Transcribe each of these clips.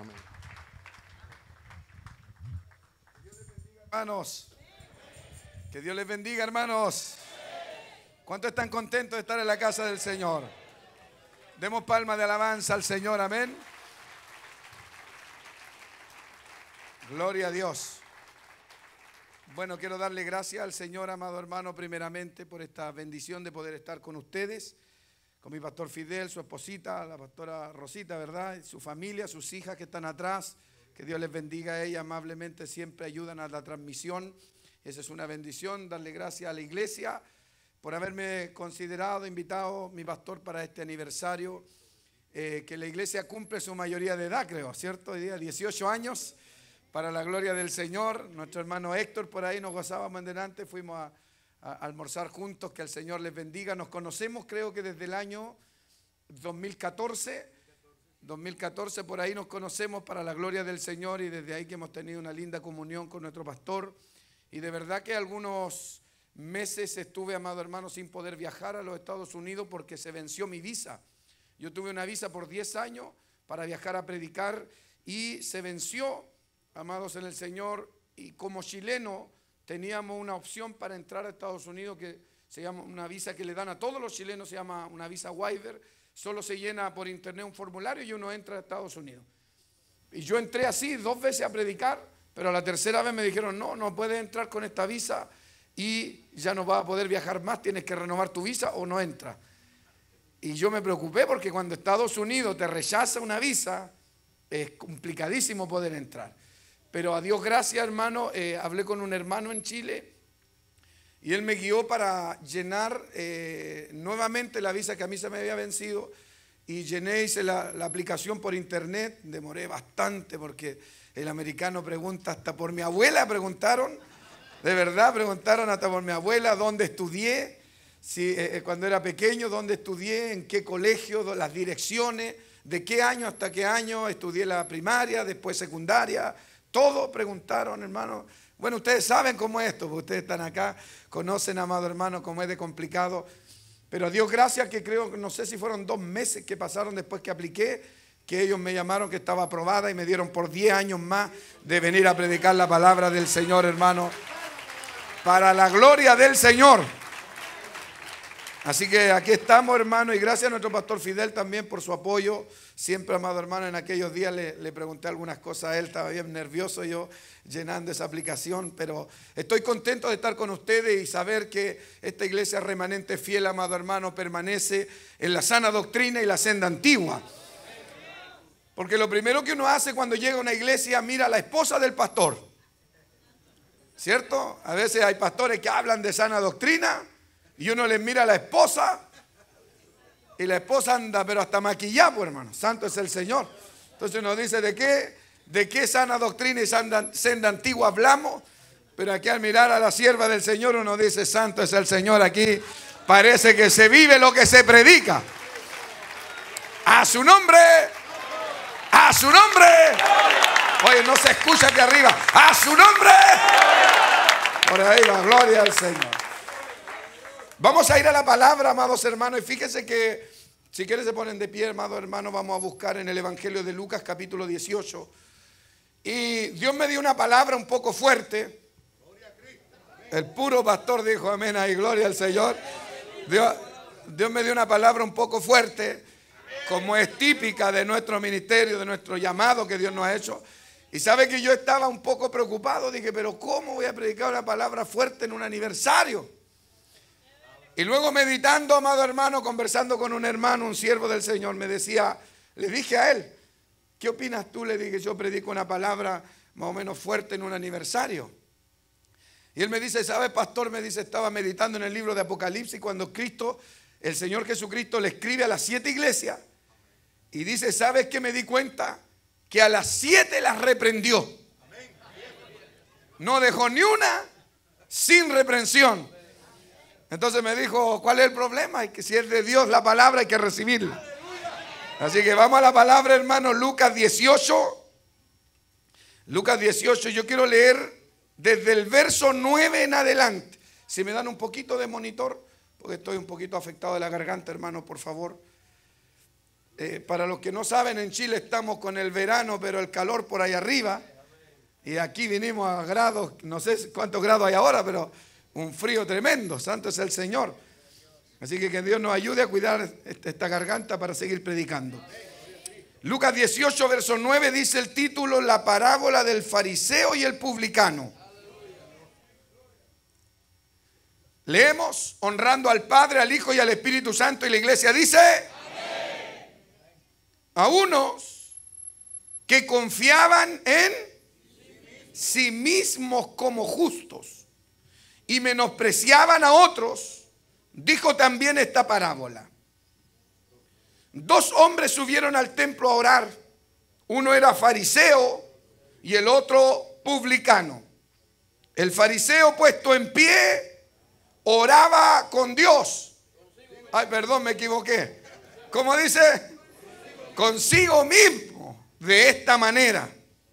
Amén. Hermanos, que Dios les bendiga, hermanos. ¿Cuántos están contentos de estar en la casa del Señor? Demos palmas de alabanza al Señor, amén. Gloria a Dios. Bueno, quiero darle gracias al Señor, amado hermano, primeramente por esta bendición de poder estar con ustedes, con mi pastor Fidel, su esposita, la pastora Rosita, ¿verdad? Su familia, sus hijas que están atrás. Que Dios les bendiga a ellas, amablemente siempre ayudan a la transmisión. Esa es una bendición, darle gracias a la iglesia por haberme considerado, invitado mi pastor para este aniversario, que la iglesia cumple su mayoría de edad, creo, ¿cierto? Hoy día 18 años, para la gloria del Señor. Nuestro hermano Héctor por ahí nos gozábamos en delante, fuimos a almorzar juntos, que el Señor les bendiga. Nos conocemos creo que desde el año 2014 por ahí nos conocemos para la gloria del Señor, y desde ahí que hemos tenido una linda comunión con nuestro pastor. Y de verdad que algunos meses estuve, amado hermano, sin poder viajar a los Estados Unidos porque se venció mi visa. Yo tuve una visa por 10 años para viajar a predicar y se venció, amados en el Señor, y como chileno teníamos una opción para entrar a Estados Unidos que se llama una visa que le dan a todos los chilenos, se llama una visa waiver. Solo se llena por internet un formulario y uno entra a Estados Unidos. Y yo entré así 2 veces a predicar, pero a la tercera vez me dijeron, no puedes entrar con esta visa y ya no vas a poder viajar más, tienes que renovar tu visa o no entras. Y yo me preocupé porque cuando Estados Unidos te rechaza una visa, es complicadísimo poder entrar. Pero a Dios gracias, hermano, hablé con un hermano en Chile y él me guió para llenar nuevamente la visa que a mí se me había vencido, y llené, hice la aplicación por internet. Demoré bastante porque el americano pregunta, hasta por mi abuela preguntaron, de verdad preguntaron hasta por mi abuela, dónde estudié, cuando era pequeño, dónde estudié, en qué colegio, las direcciones, de qué año hasta qué año estudié la primaria, después secundaria, todo preguntaron, hermano. Bueno, ustedes saben cómo es esto, porque ustedes están acá, conocen, amado hermano, cómo es de complicado. Pero a Dios gracias que creo, no sé si fueron 2 meses que pasaron después que apliqué, que ellos me llamaron que estaba aprobada y me dieron por 10 años más de venir a predicar la palabra del Señor, hermano, para la gloria del Señor. Así que aquí estamos, hermano, y gracias a nuestro pastor Fidel también por su apoyo. Siempre, amado hermano, en aquellos días le pregunté algunas cosas a él, estaba bien nervioso yo llenando esa aplicación, pero estoy contento de estar con ustedes y saber que esta iglesia remanente fiel, amado hermano, permanece en la sana doctrina y la senda antigua. Porque lo primero que uno hace cuando llega a una iglesia, mira a la esposa del pastor, ¿cierto? A veces hay pastores que hablan de sana doctrina y uno les mira a la esposa, y la esposa anda pero hasta maquillada, pues, hermano. Santo es el Señor. Entonces uno dice, ¿de qué sana doctrina y senda antigua hablamos? Pero aquí al mirar a la sierva del Señor uno dice, santo es el Señor. Aquí parece que se vive lo que se predica. A su nombre. A su nombre. Oye, no se escucha aquí arriba. A su nombre. Por ahí la gloria al Señor. Vamos a ir a la palabra, amados hermanos, y fíjense que si quieren se ponen de pie, amados hermanos. Vamos a buscar en el Evangelio de Lucas capítulo 18. Y Dios me dio una palabra un poco fuerte. El puro pastor dijo amén ahí, gloria al Señor. Dios me dio una palabra un poco fuerte, como es típica de nuestro ministerio, de nuestro llamado que Dios nos ha hecho. Y sabe que yo estaba un poco preocupado, dije, pero ¿cómo voy a predicar una palabra fuerte en un aniversario? Y luego meditando, amado hermano, conversando con un hermano, un siervo del Señor, me decía, le dije a él, ¿qué opinas tú? Le dije, yo predico una palabra más o menos fuerte en un aniversario. Y él me dice, ¿sabes, pastor? Me dice, estaba meditando en el libro de Apocalipsis cuando Cristo, el Señor Jesucristo, le escribe a las 7 iglesias. Y dice, ¿sabes qué me di cuenta? Que a las 7 las reprendió. No dejó ni una sin reprensión. Entonces me dijo, ¿cuál es el problema? Que si es de Dios la palabra hay que recibirla. Así que vamos a la palabra, hermano. Lucas 18. Lucas 18, yo quiero leer desde el verso 9 en adelante. Si me dan un poquito de monitor, porque estoy un poquito afectado de la garganta, hermano, por favor. Para los que no saben, en Chile estamos con el verano, pero el calor por ahí arriba. Y aquí vinimos a grados, no sé cuántos grados hay ahora, pero un frío tremendo. Santo es el Señor. Así que Dios nos ayude a cuidar esta garganta para seguir predicando. Lucas 18, verso 9 dice el título: la parábola del fariseo y el publicano. Leemos: honrando al Padre, al Hijo y al Espíritu Santo. Y la iglesia dice: amén. A unos que confiaban en sí mismos como justos y menospreciaban a otros, dijo también esta parábola. Dos hombres subieron al templo a orar. Uno era fariseo y el otro publicano. El fariseo, puesto en pie, oraba con Dios. Ay, perdón, me equivoqué. ¿Cómo dice? Consigo mismo, de esta manera: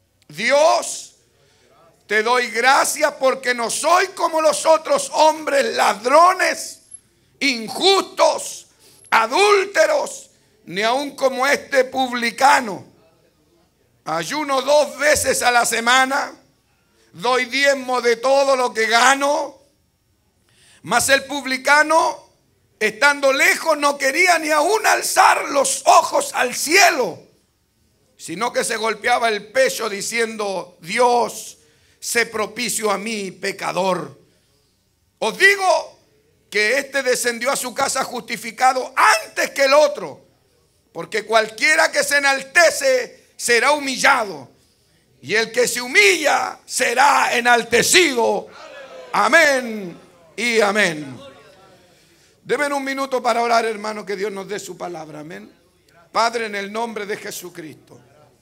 Dios, te doy gracias porque no soy como los otros hombres, ladrones, injustos, adúlteros, ni aun como este publicano. Ayuno 2 veces a la semana, doy diezmo de todo lo que gano. Mas el publicano, estando lejos, no quería ni aun alzar los ojos al cielo, sino que se golpeaba el pecho diciendo: Dios, sé propicio a mí, pecador. Os digo que este descendió a su casa justificado antes que el otro, porque cualquiera que se enaltece será humillado, y el que se humilla será enaltecido. Amén y amén. Deme un minuto para orar, hermano, que Dios nos dé su palabra. Amén. Padre, en el nombre de Jesucristo,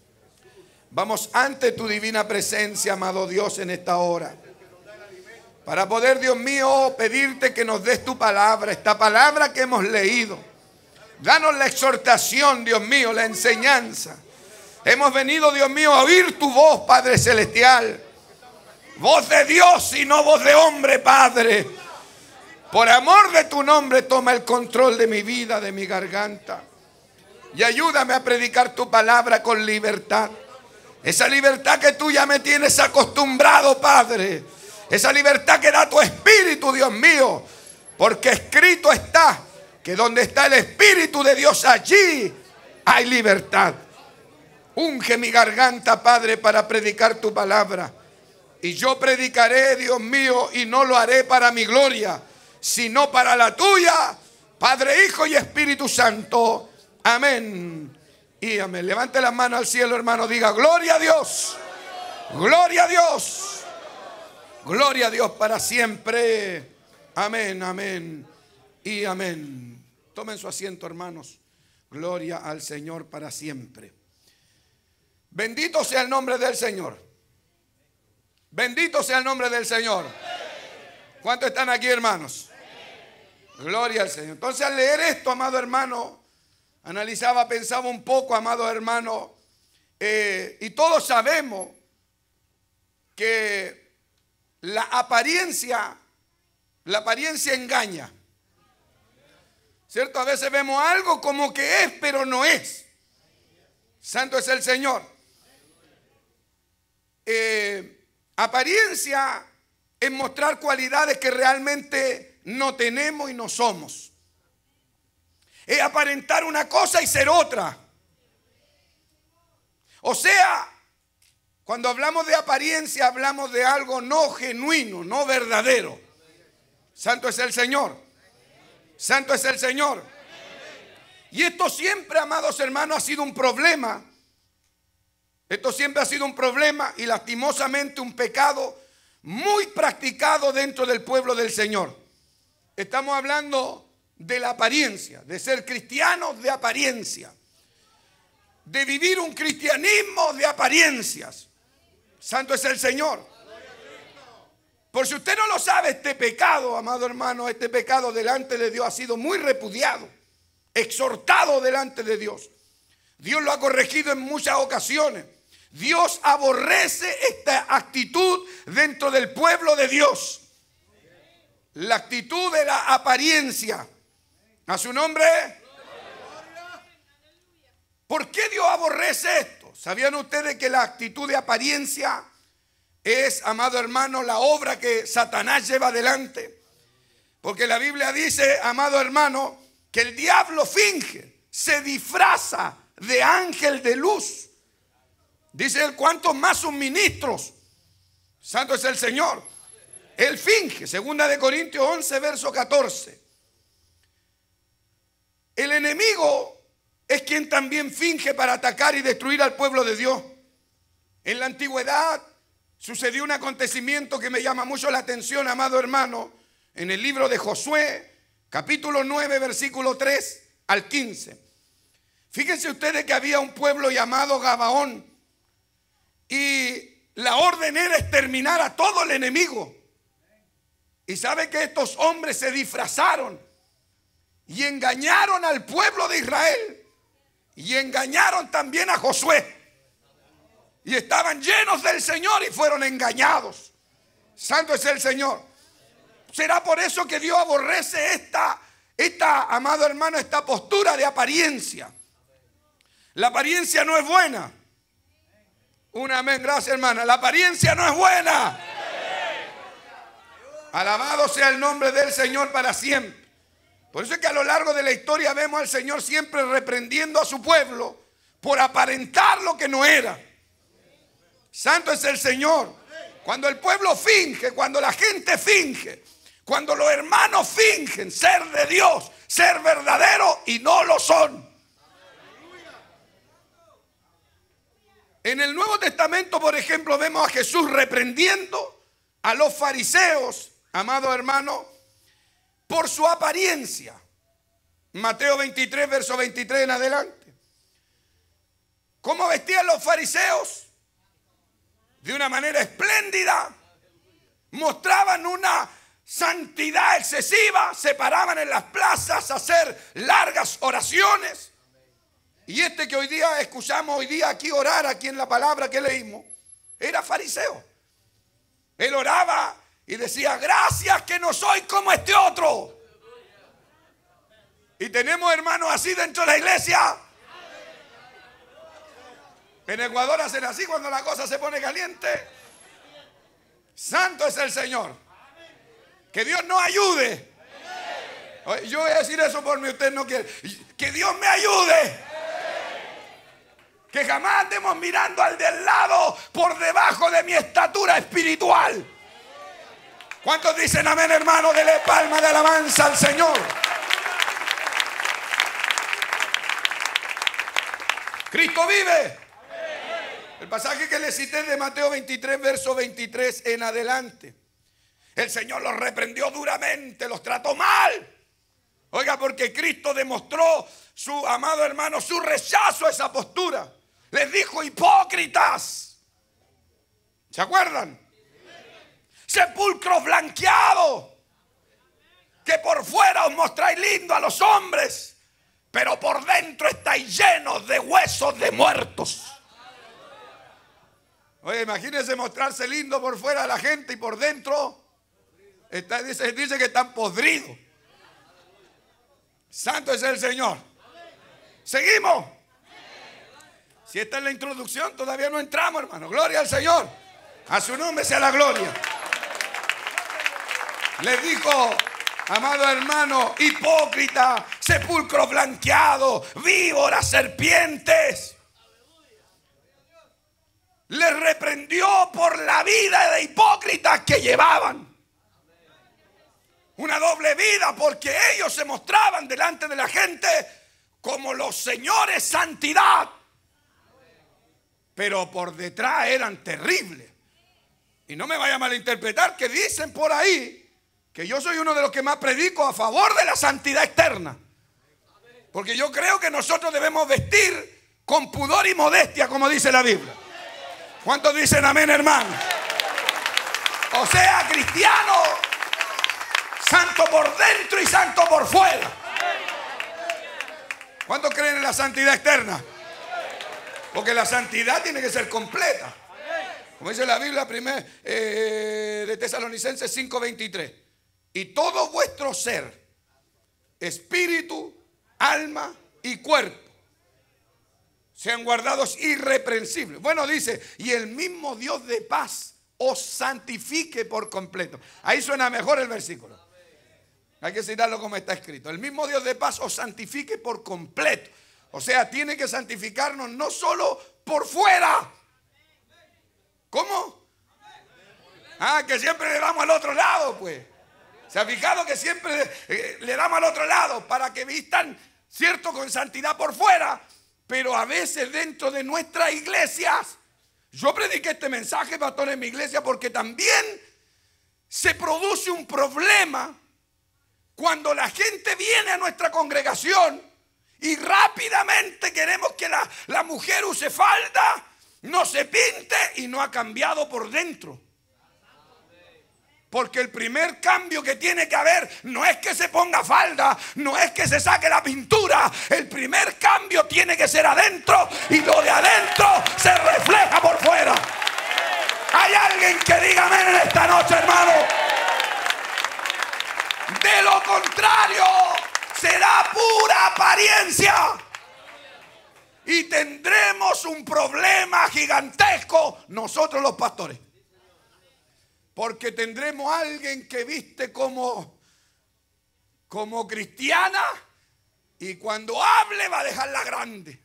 vamos ante tu divina presencia, amado Dios, en esta hora, para poder, Dios mío, pedirte que nos des tu palabra, esta palabra que hemos leído. Danos la exhortación, Dios mío, la enseñanza. Hemos venido, Dios mío, a oír tu voz, Padre Celestial. Voz de Dios y no voz de hombre, Padre. Por amor de tu nombre, toma el control de mi vida, de mi garganta. Y ayúdame a predicar tu palabra con libertad. Esa libertad que tú ya me tienes acostumbrado, Padre. Esa libertad que da tu Espíritu, Dios mío. Porque escrito está que donde está el Espíritu de Dios, allí hay libertad. Unge mi garganta, Padre, para predicar tu palabra. Y yo predicaré, Dios mío, y no lo haré para mi gloria, sino para la tuya, Padre, Hijo y Espíritu Santo. Amén y amén. Levante las manos al cielo, hermano. Diga: gloria a Dios. Gloria a Dios. Gloria a Dios para siempre. Amén, amén y amén. Tomen su asiento, hermanos. Gloria al Señor para siempre. Bendito sea el nombre del Señor. Bendito sea el nombre del Señor. ¿Cuántos están aquí, hermanos? Gloria al Señor. Entonces, al leer esto, amado hermano, analizaba, pensaba un poco, amado hermano, y todos sabemos que la apariencia engaña. ¿Cierto? A veces vemos algo como que es, pero no es. Santo es el Señor. Apariencia es mostrar cualidades que realmente no tenemos y no somos. Es aparentar una cosa y ser otra. O sea, cuando hablamos de apariencia, hablamos de algo no genuino, no verdadero. Santo es el Señor. Santo es el Señor. Y esto siempre, amados hermanos, ha sido un problema. Esto siempre ha sido un problema y lastimosamente un pecado muy practicado dentro del pueblo del Señor. Estamos hablando de la apariencia, de ser cristianos de apariencia, de vivir un cristianismo de apariencias. Santo es el Señor. Por si usted no lo sabe, este pecado, amado hermano, este pecado delante de Dios ha sido muy repudiado, exhortado delante de Dios. Dios lo ha corregido en muchas ocasiones. Dios aborrece esta actitud dentro del pueblo de Dios. La actitud de la apariencia. A su nombre. ¿Por qué Dios aborrece esto? ¿Sabían ustedes que la actitud de apariencia es, amado hermano, la obra que Satanás lleva adelante? Porque la Biblia dice, amado hermano, que el diablo finge, se disfraza de ángel de luz. Dice él, ¿cuántos más suministros? Santo es el Señor. Él finge, 2 Corintios 11, verso 14. El enemigo es quien también finge para atacar y destruir al pueblo de Dios. En la antigüedad sucedió un acontecimiento que me llama mucho la atención, amado hermano, en el libro de Josué, capítulo 9, versículo 3 al 15. Fíjense ustedes que había un pueblo llamado Gabaón y la orden era exterminar a todo el enemigo. Y sabe que estos hombres se disfrazaron y engañaron al pueblo de Israel y engañaron también a Josué. Y estaban llenos del Señor y fueron engañados. Santo es el Señor. ¿Será por eso que Dios aborrece esta, amado hermano, esta postura de apariencia? La apariencia no es buena. Un amén, gracias hermana. La apariencia no es buena. Alabado sea el nombre del Señor para siempre. Por eso es que a lo largo de la historia vemos al Señor siempre reprendiendo a su pueblo por aparentar lo que no era. Santo es el Señor. Cuando el pueblo finge, cuando la gente finge, cuando los hermanos fingen ser de Dios, ser verdaderos y no lo son. En el Nuevo Testamento, por ejemplo, vemos a Jesús reprendiendo a los fariseos, amado hermano, por su apariencia. Mateo 23, verso 23 en adelante. ¿Cómo vestían los fariseos? De una manera espléndida. Mostraban una santidad excesiva. Se paraban en las plazas a hacer largas oraciones. Y este que hoy día escuchamos hoy día aquí orar, aquí en la palabra que leímos, era fariseo. Él oraba y decía, gracias que no soy como este otro. Y tenemos hermanos así dentro de la iglesia. En Ecuador hacen así cuando la cosa se pone caliente. Santo es el Señor. Que Dios nos ayude. Yo voy a decir eso por mí, usted no quiere. Que Dios me ayude. Que jamás andemos mirando al del lado por debajo de mi estatura espiritual. ¿Cuántos dicen amén, hermano? Dele palma de alabanza al Señor. Cristo vive. El pasaje que le cité de Mateo 23, verso 23 en adelante. El Señor los reprendió duramente, los trató mal. Oiga, porque Cristo demostró, su amado hermano, su rechazo a esa postura. Les dijo hipócritas. ¿Se acuerdan? Sepulcros blanqueados, que por fuera os mostráis lindo a los hombres, pero por dentro estáis llenos de huesos de muertos. Oye, imagínense mostrarse lindo por fuera a la gente y por dentro dice que están podridos. Santo es el Señor. Seguimos. Si esta es la introducción, todavía no entramos, hermano. Gloria al Señor. A su nombre sea la gloria. Les dijo, amado hermano, hipócrita, sepulcro blanqueado, víboras, serpientes. Les reprendió por la vida de hipócritas que llevaban. Una doble vida, porque ellos se mostraban delante de la gente como los señores santidad, pero por detrás eran terribles. Y no me vaya a malinterpretar, que dicen por ahí que yo soy uno de los que más predico a favor de la santidad externa, porque yo creo que nosotros debemos vestir con pudor y modestia, como dice la Biblia. ¿Cuántos dicen amén, hermano? O sea, cristiano, santo por dentro y santo por fuera. ¿Cuántos creen en la santidad externa? Porque la santidad tiene que ser completa. Como dice la Biblia de Tesalonicenses 5:23. Y todo vuestro ser, espíritu, alma y cuerpo, Sean guardados irreprensibles. Bueno, dice, y el mismo Dios de paz os santifique por completo. Ahí suena mejor el versículo. Hay que citarlo como está escrito. El mismo Dios de paz os santifique por completo. O sea, tiene que santificarnos no solo por fuera. ¿Cómo? Ah, que siempre le damos al otro lado, pues. ¿Se ha fijado que siempre le damos al otro lado para que vistan, cierto, con santidad por fuera? Pero a veces dentro de nuestras iglesias, yo prediqué este mensaje, pastor, en mi iglesia, porque también se produce un problema cuando la gente viene a nuestra congregación y rápidamente queremos que la mujer use falda, no se pinte y no ha cambiado por dentro. Porque el primer cambio que tiene que haber no es que se ponga falda, no es que se saque la pintura. El primer cambio tiene que ser adentro y lo de adentro se refleja por fuera. ¿Hay alguien que diga amén en esta noche, hermano? De lo contrario, será pura apariencia. Y tendremos un problema gigantesco nosotros los pastores. Porque tendremos a alguien que viste como cristiana y cuando hable va a dejarla grande.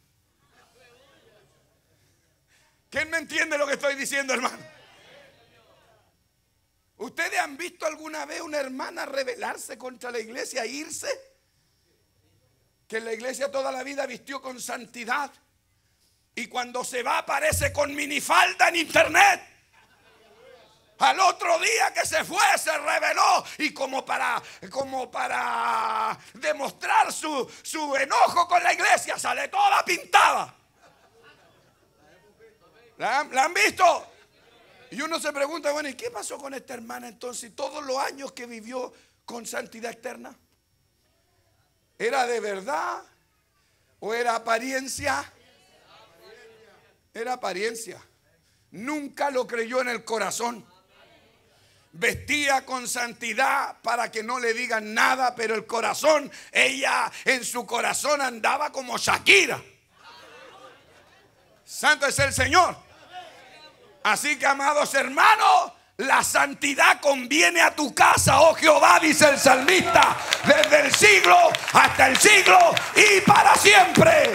¿Quién me entiende lo que estoy diciendo, hermano? ¿Ustedes han visto alguna vez una hermana rebelarse contra la iglesia e irse? Que en la iglesia toda la vida vistió con santidad y cuando se va aparece con minifalda en internet. Al otro día que se fue se rebeló y como para demostrar su enojo con la iglesia sale toda pintada. ¿La han visto? Y uno se pregunta, bueno, ¿y qué pasó con esta hermana entonces? Todos los años que vivió con santidad externa, ¿era de verdad o era apariencia? Era apariencia. Nunca lo creyó en el corazón. Vestía con santidad para que no le digan nada, pero el corazón, ella en su corazón andaba como Shakira. Santo es el Señor. Así que, amados hermanos, la santidad conviene a tu casa, oh Jehová, dice el salmista, desde el siglo hasta el siglo y para siempre.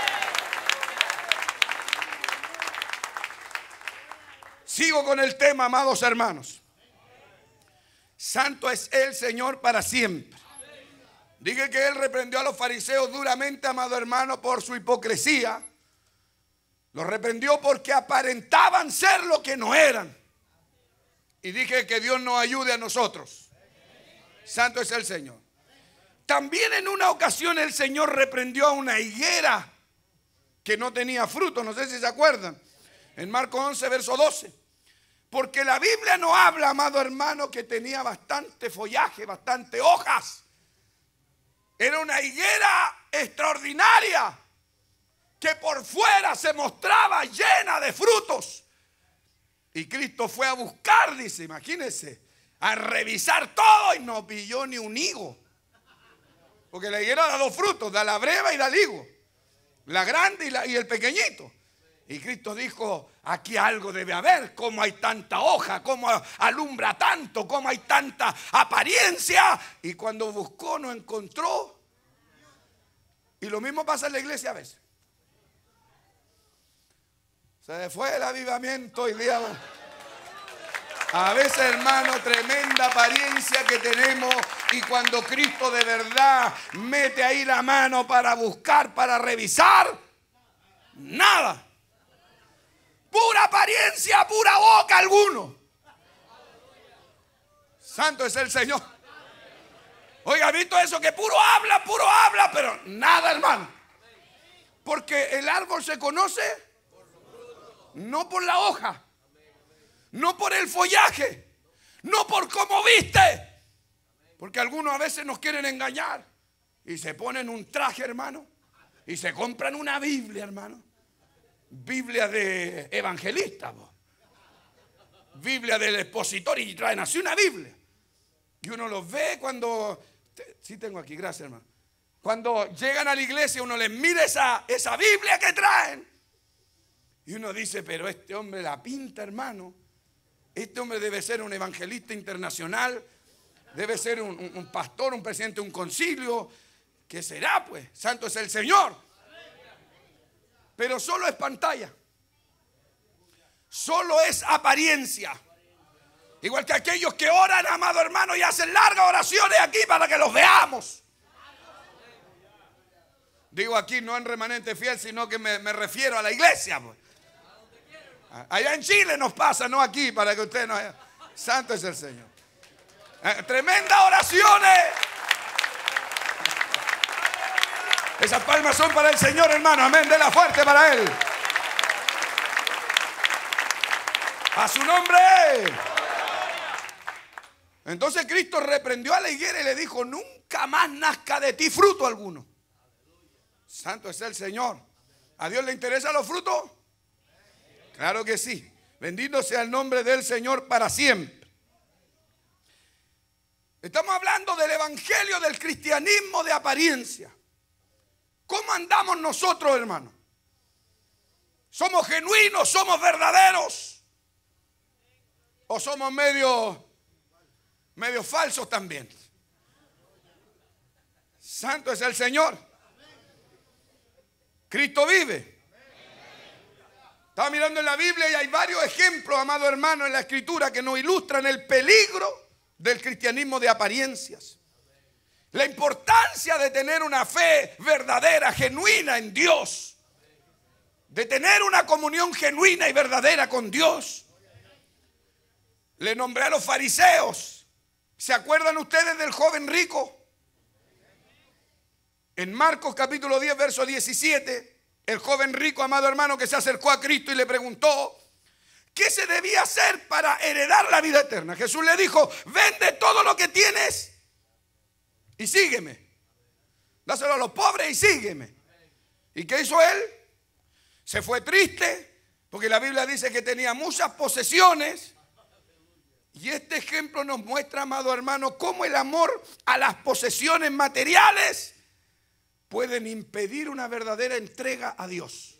Sigo con el tema, amados hermanos. Santo es el Señor para siempre. Dije que Él reprendió a los fariseos duramente, amado hermano, por su hipocresía. Los reprendió porque aparentaban ser lo que no eran. Y dije que Dios nos ayude a nosotros. Santo es el Señor. También en una ocasión el Señor reprendió a una higuera que no tenía fruto. No sé si se acuerdan. En Marcos 11, verso 12. Porque la Biblia no habla, amado hermano, que tenía bastante follaje, bastante hojas. Era una higuera extraordinaria que por fuera se mostraba llena de frutos. Y Cristo fue a buscar, dice, imagínense, a revisar todo y no pilló ni un higo. Porque la higuera da dos frutos, da la breva y da el higo. La grande y el pequeñito. Y Cristo dijo, aquí algo debe haber, cómo hay tanta hoja, cómo alumbra tanto, cómo hay tanta apariencia. Y cuando buscó no encontró. Y lo mismo pasa en la iglesia a veces. Se fue el avivamiento hoy día. A veces, hermano, tremenda apariencia que tenemos. Y cuando Cristo de verdad mete ahí la mano para buscar, para revisar, nada. Pura apariencia, pura boca alguno. Santo es el Señor. Oiga, ¿ha visto eso? Que puro habla, pero nada, hermano. Porque el árbol se conoce no por la hoja, no por el follaje, no por cómo viste. Porque algunos a veces nos quieren engañar y se ponen un traje, hermano, y se compran una Biblia, hermano. Biblia de evangelista, Biblia del expositor, y traen así una Biblia. Y uno los ve cuando, sí tengo aquí, gracias hermano. Cuando llegan a la iglesia uno les mira esa Biblia que traen. Y uno dice, pero este hombre la pinta, hermano. Este hombre debe ser un evangelista internacional. Debe ser un pastor, un presidente de un concilio. ¿Qué será pues? Santo es el Señor. Pero solo es pantalla. Solo es apariencia. Igual que aquellos que oran, amado hermano, y hacen largas oraciones aquí para que los veamos. Digo aquí no en remanente fiel, sino que me refiero a la iglesia. Pues. Allá en Chile nos pasa, no aquí, para que usted no... Santo es el Señor. Tremendas oraciones. Esas palmas son para el Señor, hermano. Amén, déla fuerte para Él. A su nombre. Entonces Cristo reprendió a la higuera y le dijo, nunca más nazca de ti fruto alguno. Santo es el Señor. ¿A Dios le interesan los frutos? Claro que sí. Bendito sea el nombre del Señor para siempre. Estamos hablando del evangelio del cristianismo de apariencia. ¿Cómo andamos nosotros, hermano? ¿Somos genuinos? ¿Somos verdaderos? ¿O somos medio falsos también? Santo es el Señor. Cristo vive. Estaba mirando en la Biblia y hay varios ejemplos, amado hermano, en la Escritura que nos ilustran el peligro del cristianismo de apariencias. La importancia de tener una fe verdadera, genuina en Dios. De tener una comunión genuina y verdadera con Dios. Le nombré a los fariseos. ¿Se acuerdan ustedes del joven rico? En Marcos capítulo 10, verso 17, el joven rico, amado hermano, que se acercó a Cristo y le preguntó, ¿qué se debía hacer para heredar la vida eterna? Jesús le dijo, vende todo lo que tienes y sígueme. Dáselo a los pobres y sígueme. ¿Y qué hizo él? Se fue triste, porque la Biblia dice que tenía muchas posesiones. Y este ejemplo nos muestra, amado hermano, cómo el amor a las posesiones materiales pueden impedir una verdadera entrega a Dios.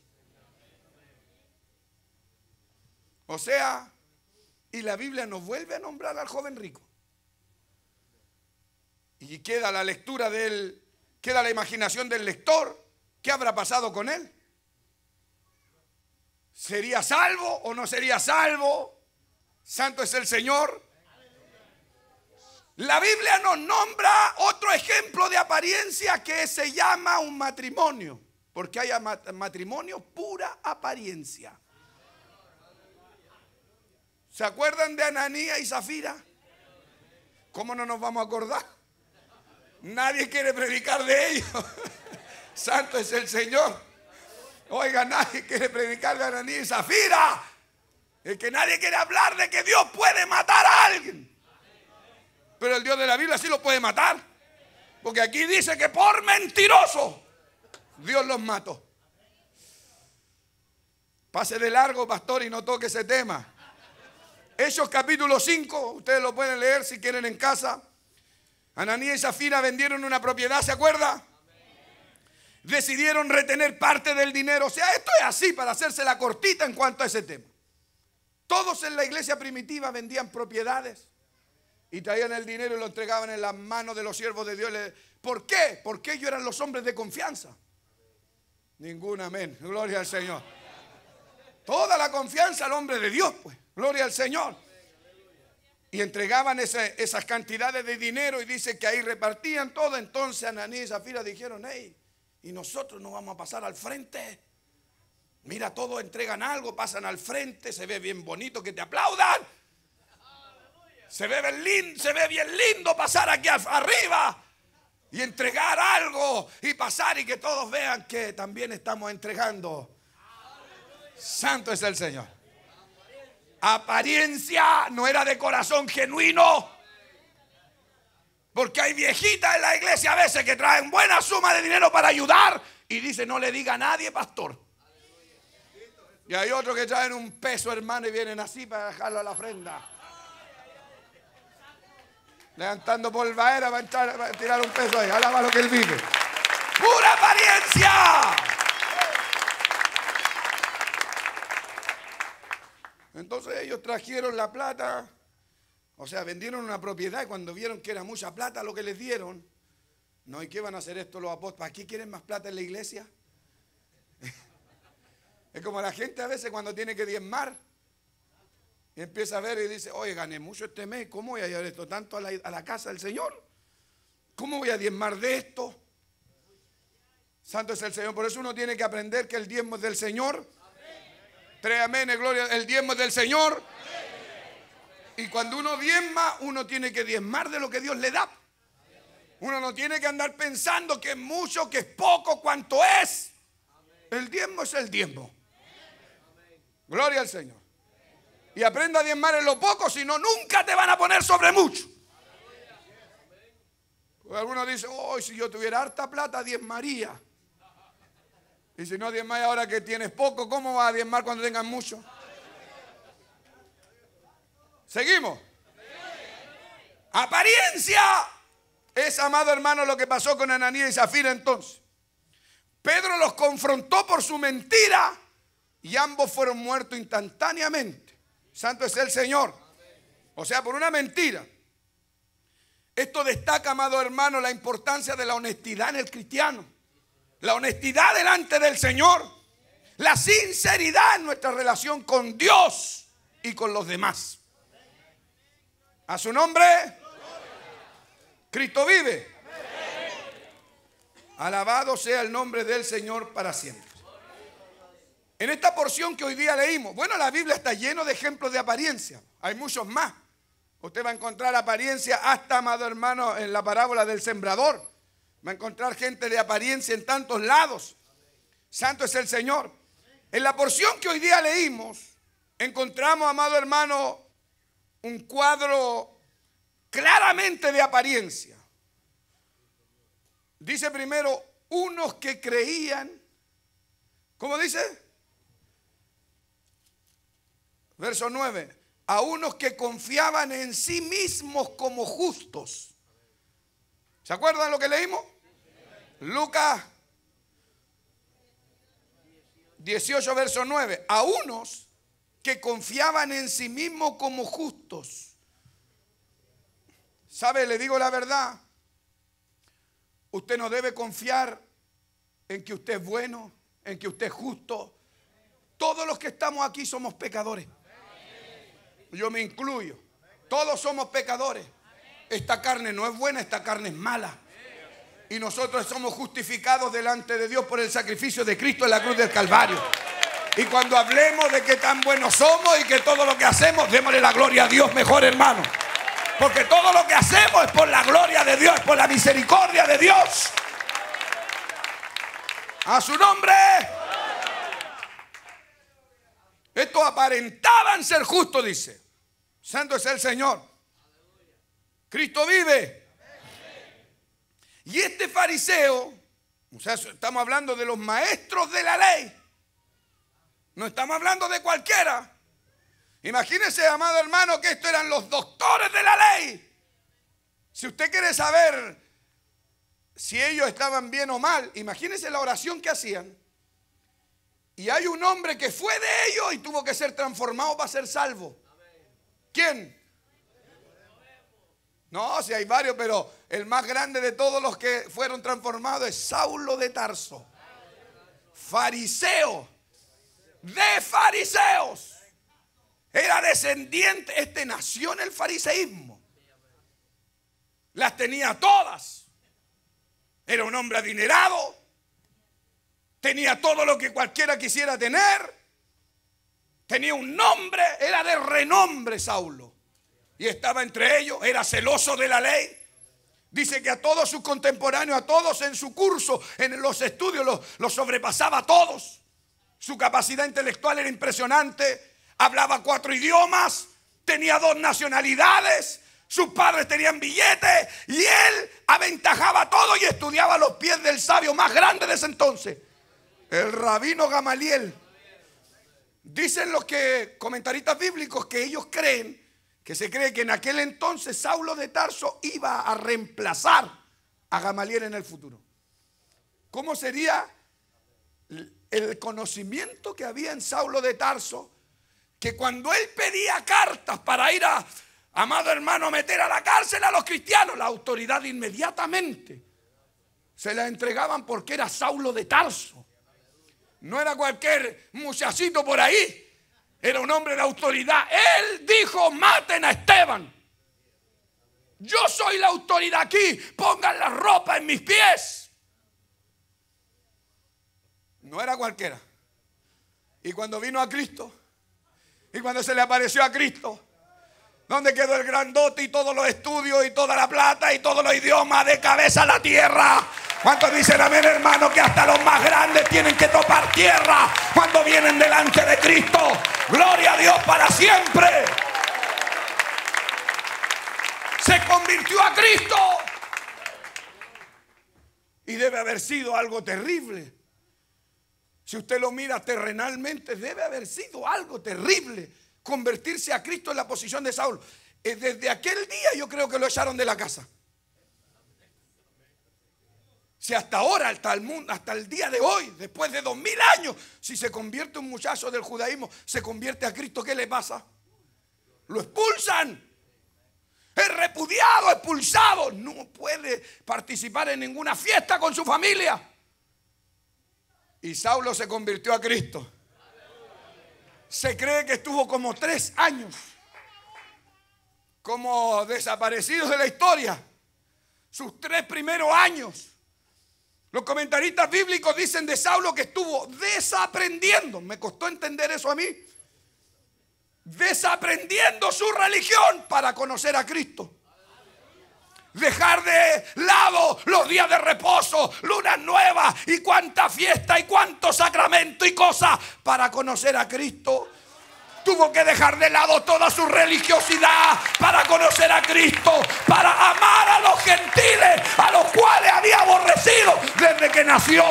O sea, y la Biblia nos vuelve a nombrar al joven rico. Y queda la lectura de él, queda la imaginación del lector. ¿Qué habrá pasado con él? ¿Sería salvo o no sería salvo? Santo es el Señor. La Biblia nos nombra otro ejemplo de apariencia que se llama un matrimonio. Porque hay matrimonio pura apariencia. ¿Se acuerdan de Ananías y Zafira? ¿Cómo no nos vamos a acordar? Nadie quiere predicar de ellos. Santo es el Señor. Oiga, nadie quiere predicar de Ananías y Zafira. Es que nadie quiere hablar de que Dios puede matar a alguien. Pero el Dios de la Biblia sí lo puede matar. Porque aquí dice que por mentiroso Dios los mató. Pase de largo, pastor, y no toque ese tema. Hechos capítulo 5, ustedes lo pueden leer si quieren en casa. Ananías y Zafira vendieron una propiedad, ¿se acuerda? Decidieron retener parte del dinero. O sea, esto es así para hacerse la cortita en cuanto a ese tema. Todos en la iglesia primitiva vendían propiedades y traían el dinero y lo entregaban en las manos de los siervos de Dios. ¿Por qué? Porque ellos eran los hombres de confianza. Ningún amén. Gloria al Señor. Toda la confianza al hombre de Dios, pues. Gloria al Señor. Y entregaban esas cantidades de dinero y dice que ahí repartían todo. Entonces Ananías y Zafira dijeron, hey, y nosotros no vamos a pasar al frente. Mira, todos entregan algo, pasan al frente, se ve bien bonito que te aplaudan. Se ve bien lindo pasar aquí arriba y entregar algo y pasar y que todos vean que también estamos entregando. Santo es el Señor. Apariencia no era de corazón genuino. Porque hay viejitas en la iglesia a veces que traen buena suma de dinero para ayudar y dice no le diga a nadie, pastor. Y hay otros que traen un peso, hermano, y vienen así para dejarlo a la ofrenda. Levantando polvadera para tirar un peso ahí. Alaba lo que él vive. Pura apariencia. Entonces ellos trajeron la plata, o sea, vendieron una propiedad y cuando vieron que era mucha plata lo que les dieron, no, ¿y qué van a hacer esto los apóstoles? ¿Para qué quieren más plata en la iglesia? Es como la gente a veces cuando tiene que diezmar y empieza a ver y dice, oye, gané mucho este mes, ¿cómo voy a llevar esto tanto a la casa del Señor? ¿Cómo voy a diezmar de esto? Santo es el Señor. Por eso uno tiene que aprender que el diezmo es del Señor. Tres amén, gloria. El diezmo es del Señor. Y cuando uno diezma, uno tiene que diezmar de lo que Dios le da. Uno no tiene que andar pensando que es mucho, que es poco, cuánto es. El diezmo es el diezmo. Gloria al Señor. Y aprenda a diezmar en lo poco, si no, nunca te van a poner sobre mucho. Algunos dicen, oh, si yo tuviera harta plata, diezmaría. Y si no diezmas ahora que tienes poco, ¿cómo vas a diezmar cuando tengas mucho? Seguimos. Apariencia. Es, amado hermano, lo que pasó con Ananías y Zafira entonces. Pedro los confrontó por su mentira y ambos fueron muertos instantáneamente. Santo es el Señor. O sea, por una mentira. Esto destaca, amado hermano, la importancia de la honestidad en el cristiano. La honestidad delante del Señor. La sinceridad en nuestra relación con Dios y con los demás. A su nombre, Cristo vive. Alabado sea el nombre del Señor para siempre. En esta porción que hoy día leímos, bueno, la Biblia está llena de ejemplos de apariencia. Hay muchos más. Usted va a encontrar apariencia hasta, amado hermano, en la parábola del sembrador. Va a encontrar gente de apariencia en tantos lados. Santo es el Señor. En la porción que hoy día leímos, encontramos, amado hermano, un cuadro claramente de apariencia. Dice primero, unos que creían, ¿cómo dice? Verso 9, a unos que confiaban en sí mismos como justos. ¿Se acuerdan lo que leímos? Lucas 18, verso 9, a unos que confiaban en sí mismos como justos. ¿Sabe? Le digo la verdad. Usted no debe confiar en que usted es bueno, en que usted es justo. Todos los que estamos aquí somos pecadores. Yo me incluyo. Todos somos pecadores. Esta carne no es buena, esta carne es mala. Y nosotros somos justificados delante de Dios por el sacrificio de Cristo en la cruz del Calvario. Y cuando hablemos de que tan buenos somos y que todo lo que hacemos, démosle la gloria a Dios mejor, hermano. Porque todo lo que hacemos es por la gloria de Dios, es por la misericordia de Dios. A su nombre. Estos aparentaban ser justos, dice. Santo es el Señor. Cristo vive. Y este fariseo, o sea, estamos hablando de los maestros de la ley. No estamos hablando de cualquiera. Imagínese, amado hermano, que estos eran los doctores de la ley. Si usted quiere saber si ellos estaban bien o mal, imagínese la oración que hacían. Y hay un hombre que fue de ellos y tuvo que ser transformado para ser salvo. ¿Quién? No, si hay varios, pero el más grande de todos los que fueron transformados es Saulo de Tarso. Fariseo. De fariseos. Era descendiente, nació en el fariseísmo. Las tenía todas. Era un hombre adinerado. Tenía todo lo que cualquiera quisiera tener. Tenía un nombre, era de renombre Saulo. Y estaba entre ellos, era celoso de la ley. Dice que a todos sus contemporáneos, a todos en su curso, en los estudios, los sobrepasaba a todos. Su capacidad intelectual era impresionante. Hablaba 4 idiomas, tenía 2 nacionalidades, sus padres tenían billetes y él aventajaba todo y estudiaba a los pies del sabio más grande de ese entonces, el rabino Gamaliel. Dicen los comentaristas bíblicos que ellos creen, que se cree que en aquel entonces Saulo de Tarso iba a reemplazar a Gamaliel en el futuro. ¿Cómo sería el conocimiento que había en Saulo de Tarso? Que cuando él pedía cartas para ir a, amado hermano, a meter a la cárcel a los cristianos, la autoridad inmediatamente se la entregaban porque era Saulo de Tarso. No era cualquier muchachito por ahí, era un hombre de autoridad. Él dijo: maten a Esteban. Yo soy la autoridad aquí, pongan la ropa en mis pies. No era cualquiera. Y cuando vino a Cristo, y cuando se le apareció a Cristo, ¿dónde quedó el grandote y todos los estudios y toda la plata y todos los idiomas de cabeza a la tierra? ¿Cuántos dicen amén, hermano, que hasta los más grandes tienen que topar tierra cuando vienen delante de Cristo? Gloria a Dios para siempre. Se convirtió a Cristo. Y debe haber sido algo terrible. Si usted lo mira terrenalmente, debe haber sido algo terrible convertirse a Cristo en la posición de Saulo. Desde aquel día yo creo que lo echaron de la casa. Si hasta ahora, hasta el día de hoy, después de 2000 años, si se convierte un muchacho del judaísmo, se convierte a Cristo, ¿qué le pasa? Lo expulsan. Es repudiado, expulsado. No puede participar en ninguna fiesta con su familia. Y Saulo se convirtió a Cristo. Se cree que estuvo como 3 años como desaparecidos de la historia. Sus 3 primeros años. Los comentaristas bíblicos dicen de Saulo que estuvo desaprendiendo. Me costó entender eso a mí. Desaprendiendo su religión para conocer a Cristo. Dejar de lado los días de reposo, lunas nuevas y cuánta fiesta y cuánto sacramento y cosas para conocer a Cristo. Tuvo que dejar de lado toda su religiosidad para conocer a Cristo, para amar a los gentiles a los cuales había aborrecido desde que nació.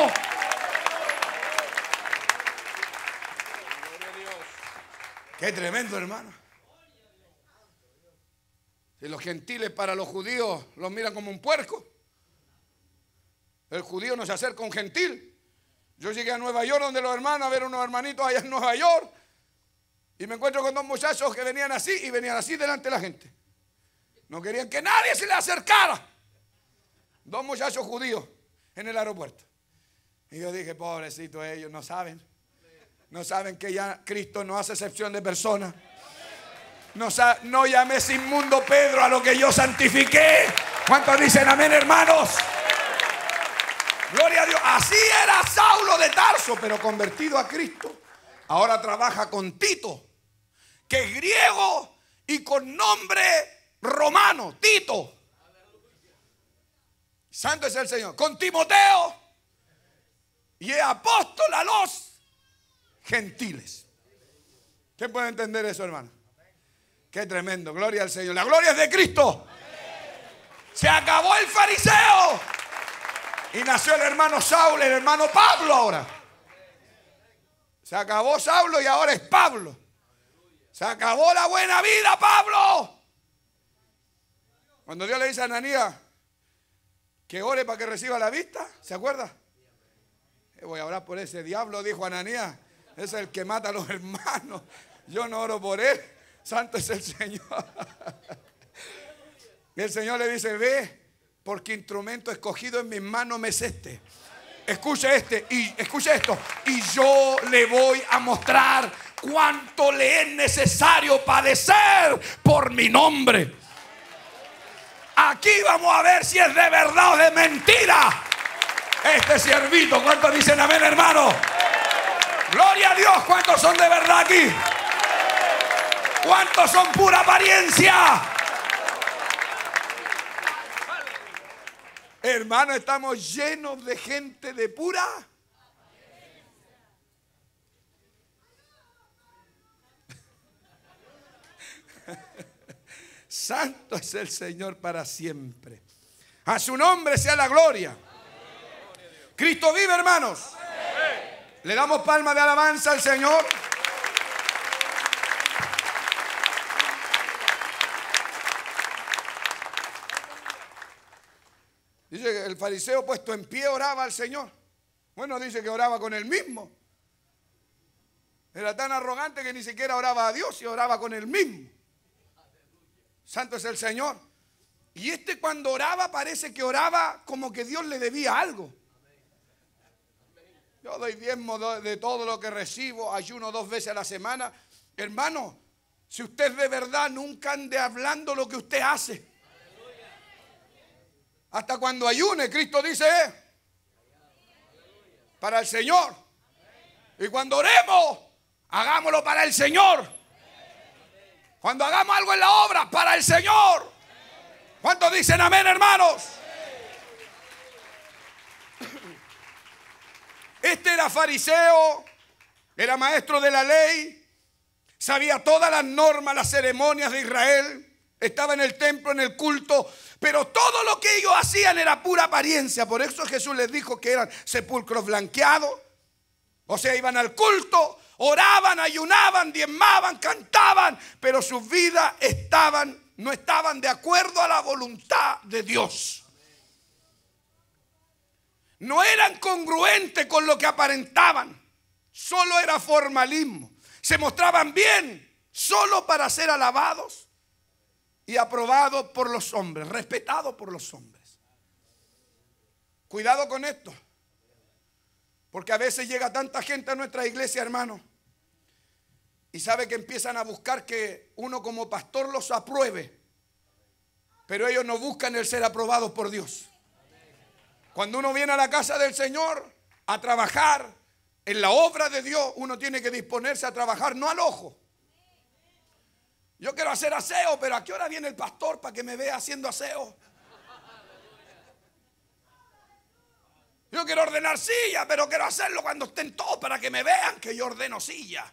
Qué tremendo, hermano. Si los gentiles para los judíos los miran como un puerco, el judío no se acerca a un gentil. Yo llegué a Nueva York donde los hermanos, a ver unos hermanitos allá en Nueva York, y me encuentro con 2 muchachos que venían así y venían así delante de la gente. No querían que nadie se les acercara. 2 muchachos judíos en el aeropuerto. Y yo dije, pobrecitos ellos, no saben. No saben que ya Cristo no hace excepción de personas. No llames inmundo Pedro a lo que yo santifiqué. ¿Cuántos dicen amén, hermanos? Gloria a Dios. Así era Saulo de Tarso, pero convertido a Cristo. Ahora trabaja con Tito, que es griego y con nombre romano, Tito. Santo es el Señor. Con Timoteo, y es apóstol a los gentiles. ¿Quién puede entender eso, hermano? Qué tremendo, gloria al Señor. La gloria es de Cristo. Se acabó el fariseo y nació el hermano Saulo, el hermano Pablo ahora. Se acabó Saulo y ahora es Pablo. Se acabó la buena vida, Pablo. Cuando Dios le dice a Ananías que ore para que reciba la vista, ¿se acuerda? Voy a orar por ese diablo, dijo Ananías. Es el que mata a los hermanos. Yo no oro por él. Santo es el Señor. Y el Señor le dice, ve, porque instrumento escogido en mis manos me es este. Escuche esto. Y yo le voy a mostrar cuánto le es necesario padecer por mi nombre. Aquí vamos a ver si es de verdad o de mentira este siervito. ¿Cuántos dicen amén, hermano? Gloria a Dios. ¿Cuántos son de verdad aquí? ¿Cuántos son pura apariencia? Hermano, estamos llenos de gente de pura. Santo es el Señor para siempre. A su nombre sea la gloria. Cristo vive, hermanos. Le damos palma de alabanza al Señor. Dice que el fariseo puesto en pie oraba al Señor. Bueno, dice que oraba con él mismo. Era tan arrogante que ni siquiera oraba a Dios y oraba con él mismo. Santo es el Señor. Y cuando oraba parece que oraba como que Dios le debía algo. Yo doy diezmo de todo lo que recibo, ayuno 2 veces a la semana. Hermano, si usted de verdad nunca ande hablando lo que usted hace. Hasta cuando ayune, Cristo dice, para el Señor. Y cuando oremos, hagámoslo para el Señor. Cuando hagamos algo en la obra, para el Señor. ¿Cuántos dicen amén, hermanos? Era fariseo, era maestro de la ley, sabía todas las normas, las ceremonias de Israel, estaba en el templo, en el culto, pero todo lo que ellos hacían era pura apariencia. Por eso Jesús les dijo que eran sepulcros blanqueados. O sea, iban al culto, oraban, ayunaban, diezmaban, cantaban, pero sus vidas no estaban de acuerdo a la voluntad de Dios. No eran congruentes con lo que aparentaban. Solo era formalismo. Se mostraban bien solo para ser alabados y aprobados por los hombres, respetados por los hombres. Cuidado con esto. Porque a veces llega tanta gente a nuestra iglesia, hermano, y sabe que empiezan a buscar que uno como pastor los apruebe. Pero ellos no buscan el ser aprobados por Dios. Cuando uno viene a la casa del Señor a trabajar en la obra de Dios, uno tiene que disponerse a trabajar, no al ojo. Yo quiero hacer aseo, pero ¿a qué hora viene el pastor para que me vea haciendo aseo? Yo quiero ordenar silla, pero quiero hacerlo cuando estén todos para que me vean que yo ordeno silla.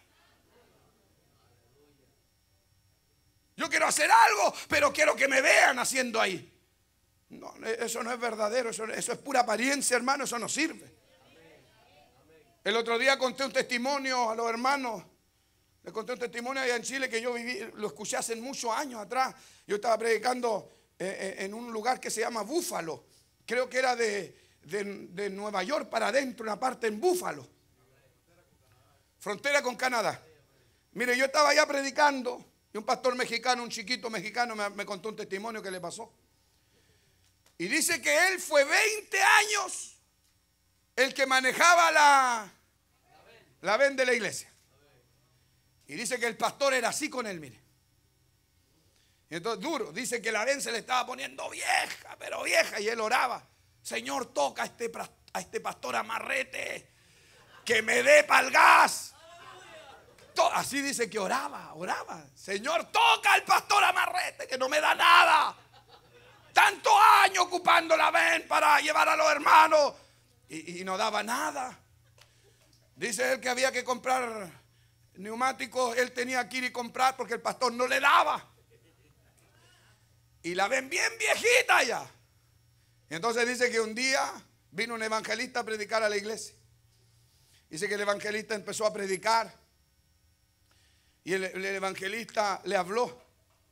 Yo quiero hacer algo, pero quiero que me vean haciendo ahí. No, eso no es verdadero, eso es pura apariencia, hermano, eso no sirve. El otro día conté un testimonio a los hermanos. Les conté un testimonio allá en Chile que yo viví, lo escuché hace muchos años atrás. Yo estaba predicando en un lugar que se llama Búfalo. Creo que era de Nueva York para adentro, una parte en Búfalo. Frontera con Canadá. Mire, yo estaba allá predicando y un pastor mexicano, un chiquito mexicano me contó un testimonio que le pasó. Y dice que él fue 20 años el que manejaba la ven de la iglesia. Y dice que el pastor era así con él, mire. Y entonces duro, dice que la ven se le estaba poniendo vieja, pero vieja. Y él oraba, Señor, toca a este pastor amarrete, que me dé pa'l gas. Así dice que oraba. Señor, toca al pastor amarrete, que no me da nada. Tantos años ocupando la ven para llevar a los hermanos y no daba nada. Dice él que había que comprar neumáticos, él tenía que ir y comprar porque el pastor no le daba. Y la ven bien viejita ya. Y entonces dice que un día vino un evangelista a predicar a la iglesia. Dice que el evangelista empezó a predicar y el evangelista le habló.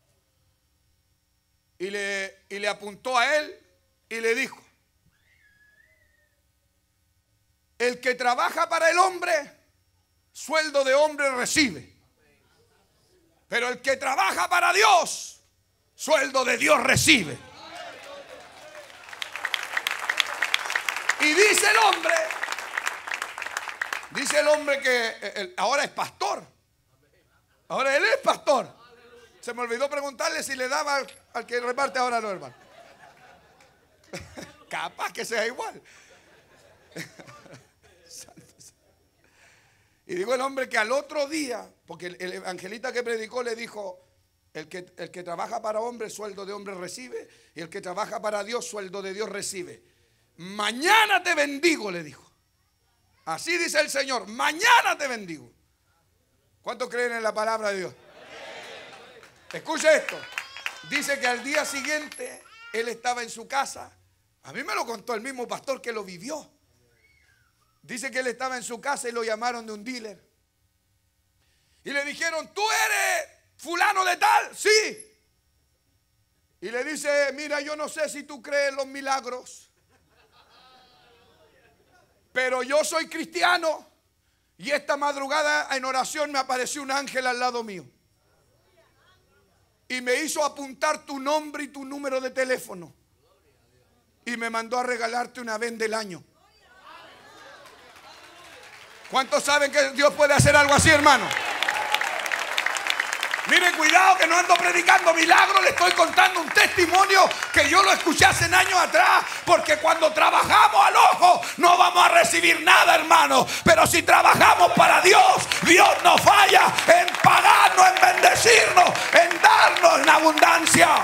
Y le apuntó a él y le dijo: el que trabaja para el hombre, sueldo de hombre recibe. Pero el que trabaja para Dios, sueldo de Dios recibe. Y dice el hombre que ahora es pastor. Ahora él es pastor. Se me olvidó preguntarle si le daba al que reparte ahora los hermanos. Capaz que sea igual. Y digo el hombre que al otro día, porque el evangelista que predicó le dijo: el que trabaja para hombre, sueldo de hombre recibe, y el que trabaja para Dios, sueldo de Dios recibe. Mañana te bendigo, le dijo. Así dice el Señor, mañana te bendigo. ¿Cuántos creen en la palabra de Dios? Escuche esto. Dice que al día siguiente él estaba en su casa. A mí me lo contó el mismo pastor que lo vivió. Dice que él estaba en su casa y lo llamaron de un dealer. Y le dijeron: ¿tú eres fulano de tal? Sí. Y le dice: mira, yo no sé si tú crees en los milagros, Pero yo soy cristiano y esta madrugada en oración me apareció un ángel al lado mío. Y me hizo apuntar tu nombre y tu número de teléfono. Y me mandó a regalarte una vez del año. ¿Cuántos saben que Dios puede hacer algo así, hermano? Miren, cuidado que no ando predicando milagros, le estoy contando un testimonio que yo lo escuché hace años atrás. Porque cuando trabajamos al ojo no vamos a recibir nada, hermano. Pero si trabajamos para Dios, Dios no falla en pagarnos, en bendecirnos, en darnos en abundancia.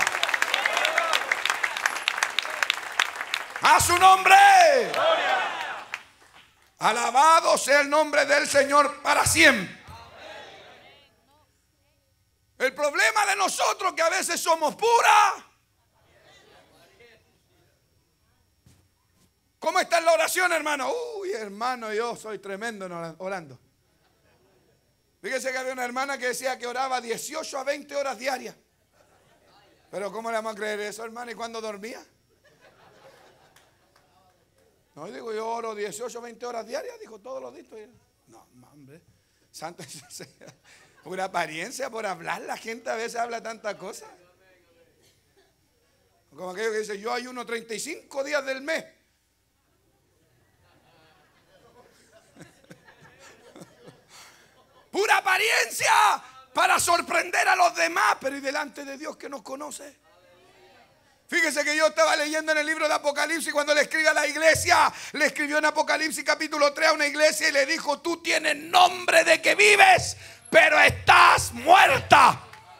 A su nombre. Alabado sea el nombre del Señor para siempre. El problema de nosotros que a veces somos pura. ¿Cómo está en la oración, hermano? Uy, hermano, yo soy tremendo orando. Fíjese que había una hermana que decía que oraba 18 a 20 horas diarias. Pero ¿cómo le vamos a creer eso, hermano? ¿Y cuándo dormía? No, digo, yo oro 18 a 20 horas diarias, dijo, todos los días. No, hombre, santo es pura apariencia, por hablar. La gente a veces habla tanta cosa. Como aquello que dice, yo ayuno 35 días del mes. Pura apariencia para sorprender a los demás, pero y delante de Dios que nos conoce. Fíjese que yo estaba leyendo en el libro de Apocalipsis cuando le escribe a la iglesia. Le escribió en Apocalipsis capítulo 3 a una iglesia y le dijo, tú tienes nombre de que vives, pero estás muerta.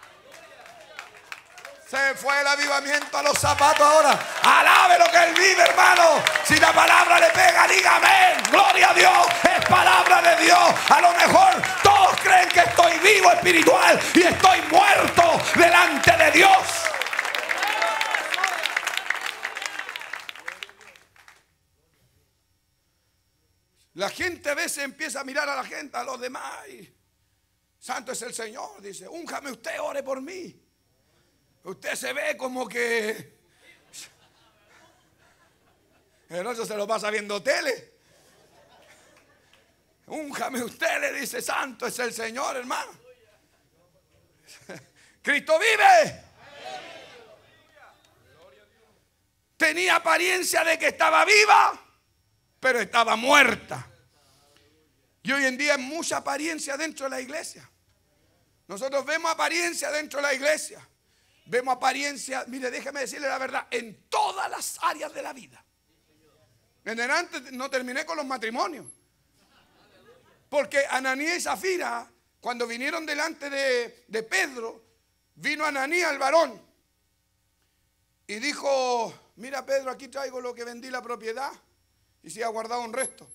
Se fue el avivamiento a los zapatos ahora. Alabe lo que Él vive, hermano. Si la palabra le pega, diga amén. Gloria a Dios, es palabra de Dios. A lo mejor todos creen que estoy vivo espiritual y estoy muerto delante de Dios. La gente a veces empieza a mirar a la gente, a los demás. Y, santo es el Señor, dice, únjame usted, ore por mí. Usted se ve como que el otro se lo pasa viendo tele. Únjame usted, le dice, santo es el Señor, hermano. Cristo vive. Tenía apariencia de que estaba viva, pero estaba muerta. Y hoy en día hay mucha apariencia dentro de la iglesia. Nosotros vemos apariencia dentro de la iglesia. Vemos apariencia, mire, déjeme decirle la verdad, en todas las áreas de la vida. En delante no terminé con los matrimonios. Porque Ananías y Zafira, cuando vinieron delante de Pedro, vino Ananías, el varón, y dijo, mira Pedro, aquí traigo lo que vendí la propiedad, y se ha guardado un resto.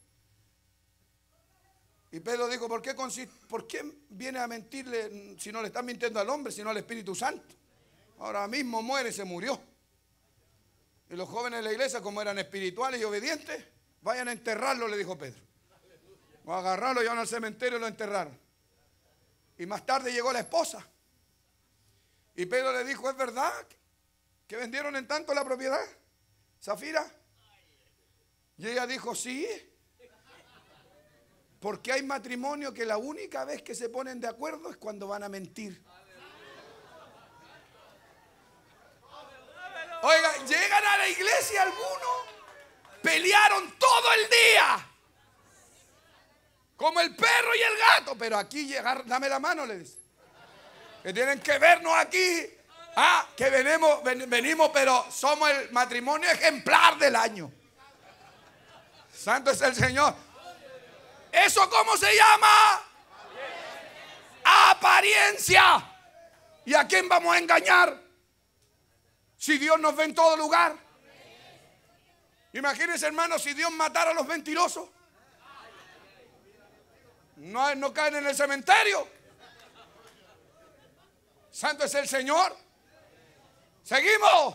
Y Pedro dijo, ¿por qué viene a mentirle si no le están mintiendo al hombre, sino al Espíritu Santo? Ahora mismo muere y se murió. Y los jóvenes de la iglesia, como eran espirituales y obedientes, vayan a enterrarlo, le dijo Pedro. O agarrarlo, llevaron al cementerio y lo enterraron. Y más tarde llegó la esposa. Y Pedro le dijo, ¿es verdad que vendieron en tanto la propiedad, Zafira? Y ella dijo, sí. Porque hay matrimonios que la única vez que se ponen de acuerdo es cuando van a mentir. Oiga, llegan a la iglesia algunos, pelearon todo el día, como el perro y el gato, pero aquí llegar, dame la mano, le dice. Que tienen que vernos aquí. Que venimos, pero somos el matrimonio ejemplar del año. Santo es el Señor. ¿Eso cómo se llama? Apariencia. ¿Y a quién vamos a engañar? Si Dios nos ve en todo lugar. Imagínense, hermanos, si Dios matara a los mentirosos. No caen en el cementerio. Santo es el Señor. Seguimos.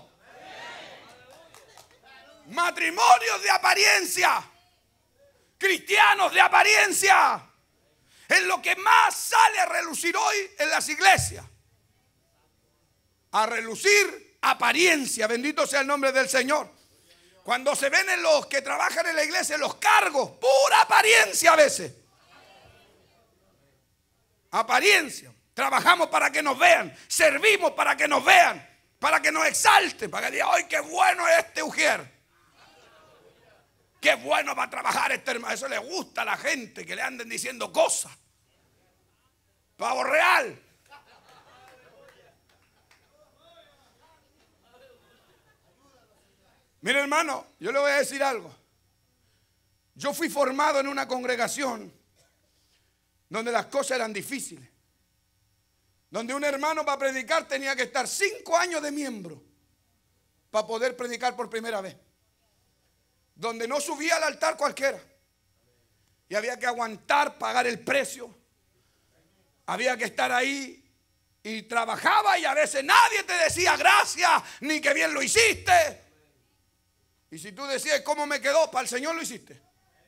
Matrimonios de apariencia, cristianos de apariencia, es lo que más sale a relucir hoy en las iglesias. A relucir apariencia, bendito sea el nombre del Señor. Cuando se ven en los que trabajan en la iglesia, los cargos, pura apariencia a veces. Apariencia. Trabajamos para que nos vean, servimos para que nos vean, para que nos exalten, para que digan, ¡ay, qué bueno es este Ujier! ¡Qué bueno va a trabajar este hermano! Eso le gusta a la gente, que le anden diciendo cosas. Pavo real. Mire, hermano, yo le voy a decir algo. Yo fui formado en una congregación donde las cosas eran difíciles. Donde un hermano para predicar tenía que estar 5 años de miembro para poder predicar por primera vez. Donde no subía al altar cualquiera. Y había que aguantar, pagar el precio. Había que estar ahí y trabajaba y a veces nadie te decía gracias ni que bien lo hiciste. Y si tú decías cómo me quedó, para el Señor lo hiciste.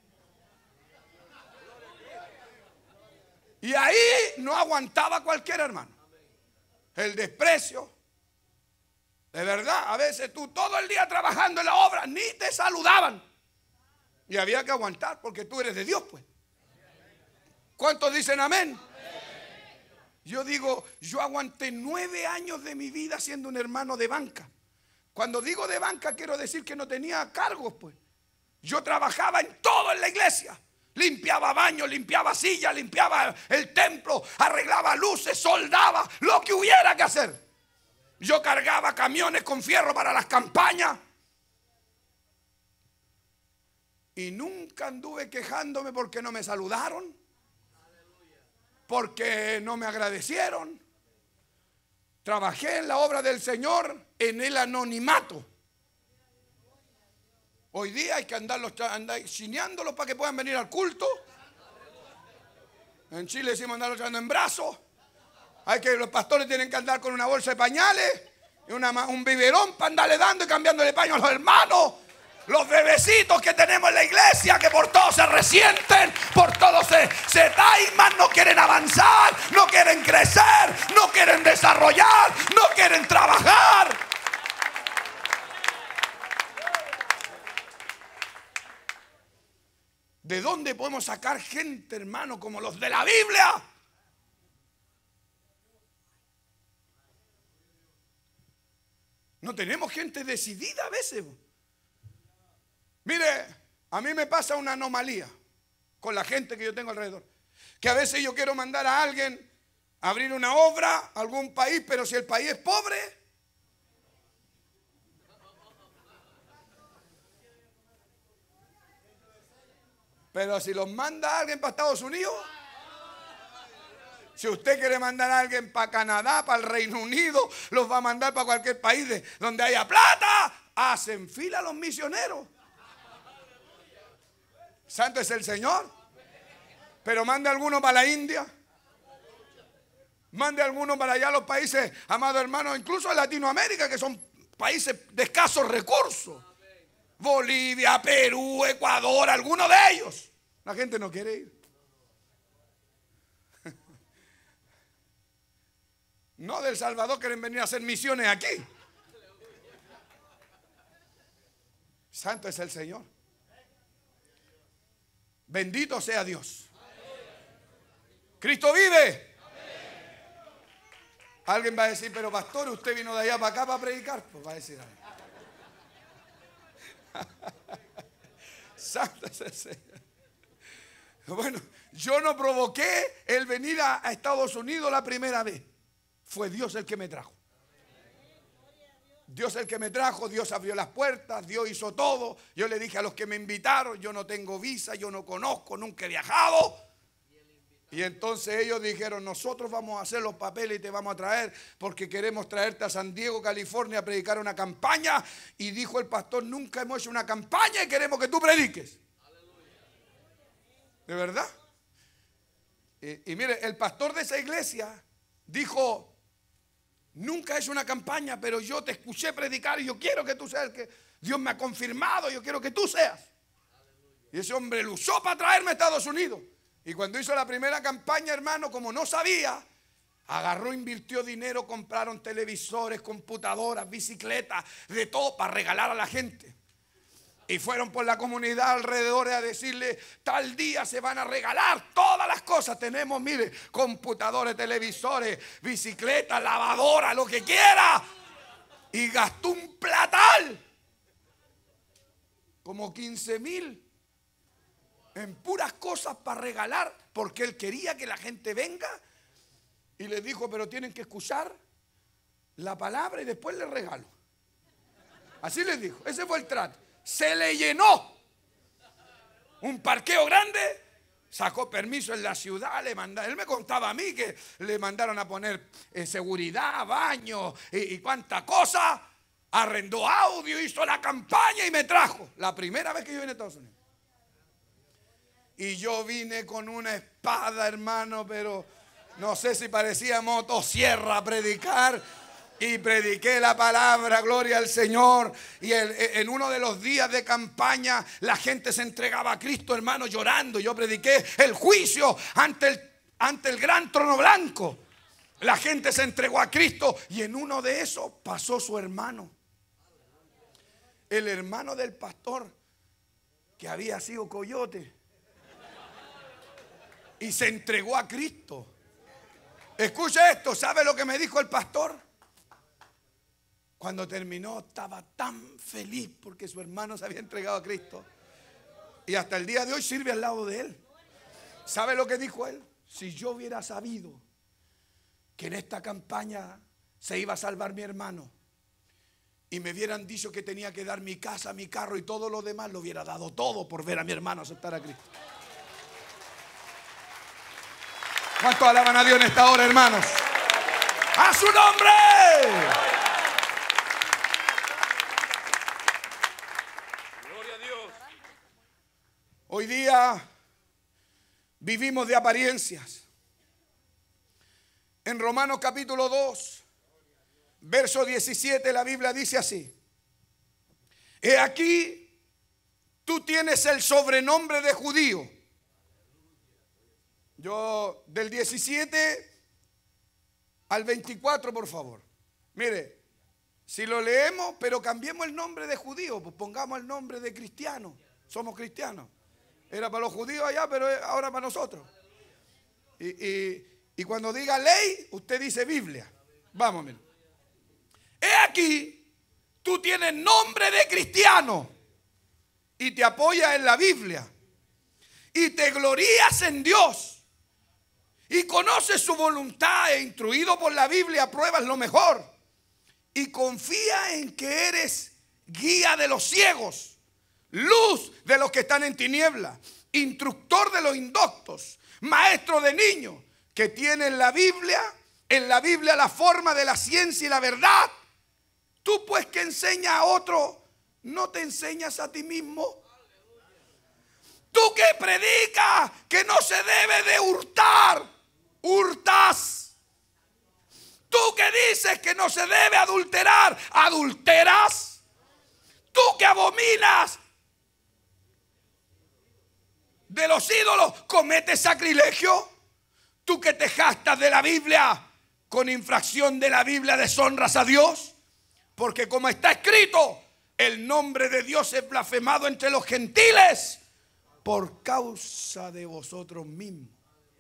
Y ahí no aguantaba cualquier hermano. El desprecio. De verdad, a veces tú todo el día trabajando en la obra, ni te saludaban. Y había que aguantar porque tú eres de Dios, pues. ¿Cuántos dicen amén? Yo digo, yo aguanté 9 años de mi vida siendo un hermano de banca. Cuando digo de banca quiero decir que no tenía cargos, pues. Yo trabajaba en todo en la iglesia. Limpiaba baños, limpiaba sillas, limpiaba el templo, arreglaba luces, soldaba, lo que hubiera que hacer. Yo cargaba camiones con fierro para las campañas. Y nunca anduve quejándome porque no me saludaron, porque no me agradecieron. Trabajé en la obra del Señor en el anonimato. Hoy día hay que andar chineándolos para que puedan venir al culto. En Chile decimos andarlos echando en brazos. Los pastores tienen que andar con una bolsa de pañales y un biberón para andarle dando y cambiándole paños a los hermanos. Los bebecitos que tenemos en la iglesia, que por todo se resienten, por todo se taiman, no quieren avanzar, no quieren crecer, no quieren desarrollar, no quieren trabajar. ¿De dónde podemos sacar gente, hermano, como los de la Biblia? No tenemos gente decidida a veces. Mire, a mí me pasa una anomalía con la gente que yo tengo alrededor. Que a veces yo quiero mandar a alguien a abrir una obra a algún país, pero si el país es pobre, pero si los manda alguien para Estados Unidos, si usted quiere mandar a alguien para Canadá, para el Reino Unido, los va a mandar para cualquier país donde haya plata, hacen fila los misioneros. Santo es el Señor. Pero mande alguno para la India. Mande alguno para allá los países, amados hermanos, incluso en Latinoamérica, que son países de escasos recursos. Bolivia, Perú, Ecuador, algunos de ellos. La gente no quiere ir. No del Salvador quieren venir a hacer misiones aquí. Santo es el Señor. Bendito sea Dios. Cristo vive. Alguien va a decir, pero pastor, usted vino de allá para acá para predicar. Pues va a decir algo. Santo es el Señor. Bueno, yo no provoqué el venir a Estados Unidos la primera vez. Fue Dios el que me trajo. Dios el que me trajo, Dios abrió las puertas, Dios hizo todo. Yo le dije a los que me invitaron, yo no tengo visa, yo no conozco, nunca he viajado. Y entonces ellos dijeron, nosotros vamos a hacer los papeles y te vamos a traer porque queremos traerte a San Diego, California a predicar una campaña. Y dijo el pastor, nunca hemos hecho una campaña y queremos que tú prediques. ¿De verdad? Y mire, el pastor de esa iglesia dijo, nunca he hecho una campaña, pero yo te escuché predicar y yo quiero que tú seas el que Dios me ha confirmado, yo quiero que tú seas. Y ese hombre lo usó para traerme a Estados Unidos. Y cuando hizo la primera campaña, hermano, como no sabía, agarró, invirtió dinero, compraron televisores, computadoras, bicicletas, de todo para regalar a la gente. Y fueron por la comunidad alrededor a decirle, tal día se van a regalar todas las cosas. Tenemos, mire, computadores, televisores, bicicletas, lavadoras, lo que quiera. Y gastó un platal, como 15,000 en puras cosas para regalar, porque él quería que la gente venga. Y les dijo, pero tienen que escuchar la palabra y después les regalo. Así les dijo, ese fue el trato. Se le llenó un parqueo grande, sacó permiso en la ciudad, él me contaba a mí que le mandaron a poner seguridad, baño y cuánta cosa, arrendó audio, hizo la campaña y me trajo. La primera vez que yo vine a Estados Unidos. Y yo vine con una espada, hermano, pero no sé si parecía motosierra a predicar. Y prediqué la palabra, gloria al Señor. Y en uno de los días de campaña la gente se entregaba a Cristo, hermano, llorando. Yo prediqué el juicio ante el gran trono blanco. La gente se entregó a Cristo y en uno de esos pasó su hermano. El hermano del pastor que había sido coyote. Y se entregó a Cristo. Escuche esto, ¿sabe lo que me dijo el pastor? Cuando terminó estaba tan feliz porque su hermano se había entregado a Cristo. Y hasta el día de hoy sirve al lado de él. ¿Sabe lo que dijo él? Si yo hubiera sabido que en esta campaña se iba a salvar mi hermano y me hubieran dicho que tenía que dar mi casa, mi carro y todo lo demás, lo hubiera dado todo por ver a mi hermano aceptar a Cristo. ¿Cuántos alaban a Dios en esta hora, hermanos? ¡A su nombre! Hoy día vivimos de apariencias. En Romanos capítulo 2, verso 17, la Biblia dice así: he aquí, tú tienes el sobrenombre de judío. Yo, del 17 al 24, por favor. Mire, si lo leemos, pero cambiemos el nombre de judío, pues pongamos el nombre de cristiano. Somos cristianos. Era para los judíos allá, pero ahora para nosotros. Y cuando diga ley, usted dice Biblia. Vamos, mira. He aquí, tú tienes nombre de cristiano y te apoyas en la Biblia y te glorías en Dios y conoces su voluntad e instruido por la Biblia pruebas lo mejor y confía en que eres guía de los ciegos, luz de los que están en tinieblas, instructor de los indoctos, maestro de niños, que tiene en la Biblia la forma de la ciencia y la verdad. Tú pues que enseñas a otro, ¿no te enseñas a ti mismo? Tú que predicas que no se debe de hurtar, hurtas. Tú que dices que no se debe adulterar, adulteras. Tú que abominas de los ídolos, cometes sacrilegio. Tú que te jactas de la Biblia, con infracción de la Biblia deshonras a Dios. Porque como está escrito, el nombre de Dios es blasfemado entre los gentiles por causa de vosotros mismos.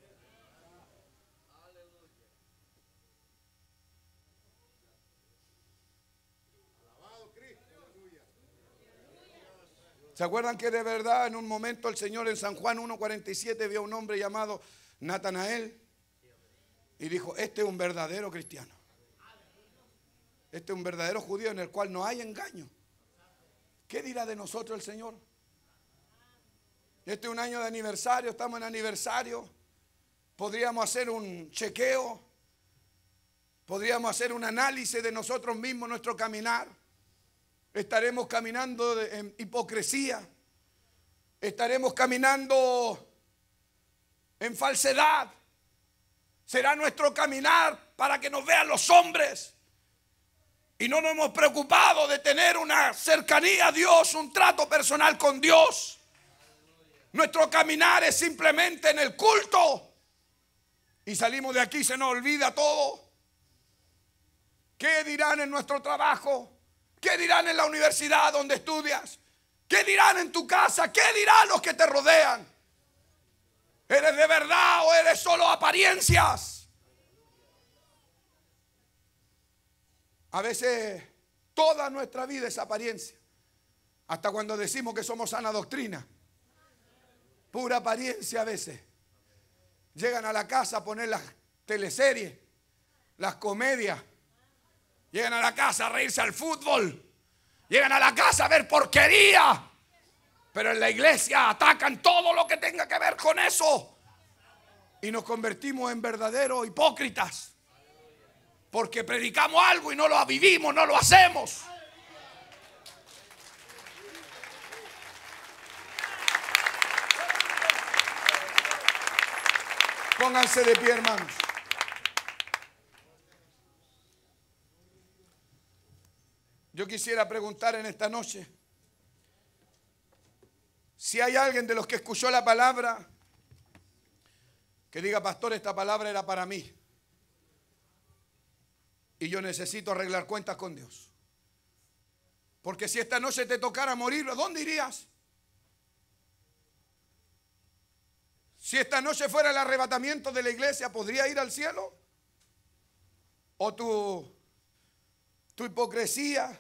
¿Se acuerdan que de verdad en un momento el Señor en San Juan 1:47 vio a un hombre llamado Natanael y dijo: este es un verdadero cristiano, este es un verdadero judío en el cual no hay engaño? ¿Qué dirá de nosotros el Señor? Este es un año de aniversario, estamos en aniversario. Podríamos hacer un chequeo, podríamos hacer un análisis de nosotros mismos, nuestro caminar. Estaremos caminando en hipocresía, estaremos caminando en falsedad. Será nuestro caminar para que nos vean los hombres y no nos hemos preocupado de tener una cercanía a Dios, un trato personal con Dios. Nuestro caminar es simplemente en el culto y salimos de aquí y se nos olvida todo. ¿Qué dirán en nuestro trabajo? ¿Qué dirán en la universidad donde estudias? ¿Qué dirán en tu casa? ¿Qué dirán los que te rodean? ¿Eres de verdad o eres solo apariencias? A veces toda nuestra vida es apariencia. Hasta cuando decimos que somos sana doctrina. Pura apariencia a veces. Llegan a la casa a poner las teleseries, las comedias. Llegan a la casa a reírse al fútbol. Llegan a la casa a ver porquería. Pero en la iglesia atacan todo lo que tenga que ver con eso. Y nos convertimos en verdaderos hipócritas. Porque predicamos algo y no lo vivimos, no lo hacemos. Pónganse de pie, hermanos. Yo quisiera preguntar en esta noche si hay alguien de los que escuchó la palabra que diga: pastor, esta palabra era para mí y yo necesito arreglar cuentas con Dios. Porque si esta noche te tocara morir, ¿a dónde irías? Si esta noche fuera el arrebatamiento de la iglesia, ¿podría ir al cielo? ¿O tu hipocresía,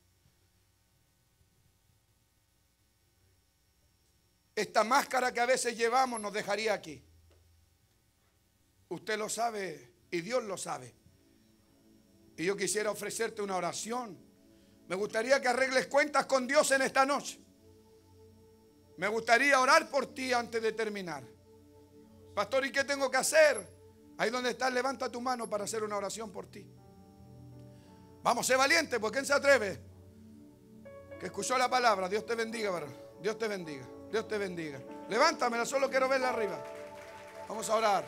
esta máscara que a veces llevamos, nos dejaría aquí? Usted lo sabe y Dios lo sabe. Y yo quisiera ofrecerte una oración. Me gustaría que arregles cuentas con Dios en esta noche. Me gustaría orar por ti antes de terminar. Pastor, ¿y qué tengo que hacer? Ahí donde estás, levanta tu mano para hacer una oración por ti. Vamos, sé valiente, porque ¿quién se atreve? Que escuchó la palabra. Dios te bendiga, varón. Dios te bendiga. Dios te bendiga. Levántamela, solo quiero verla arriba. Vamos a orar.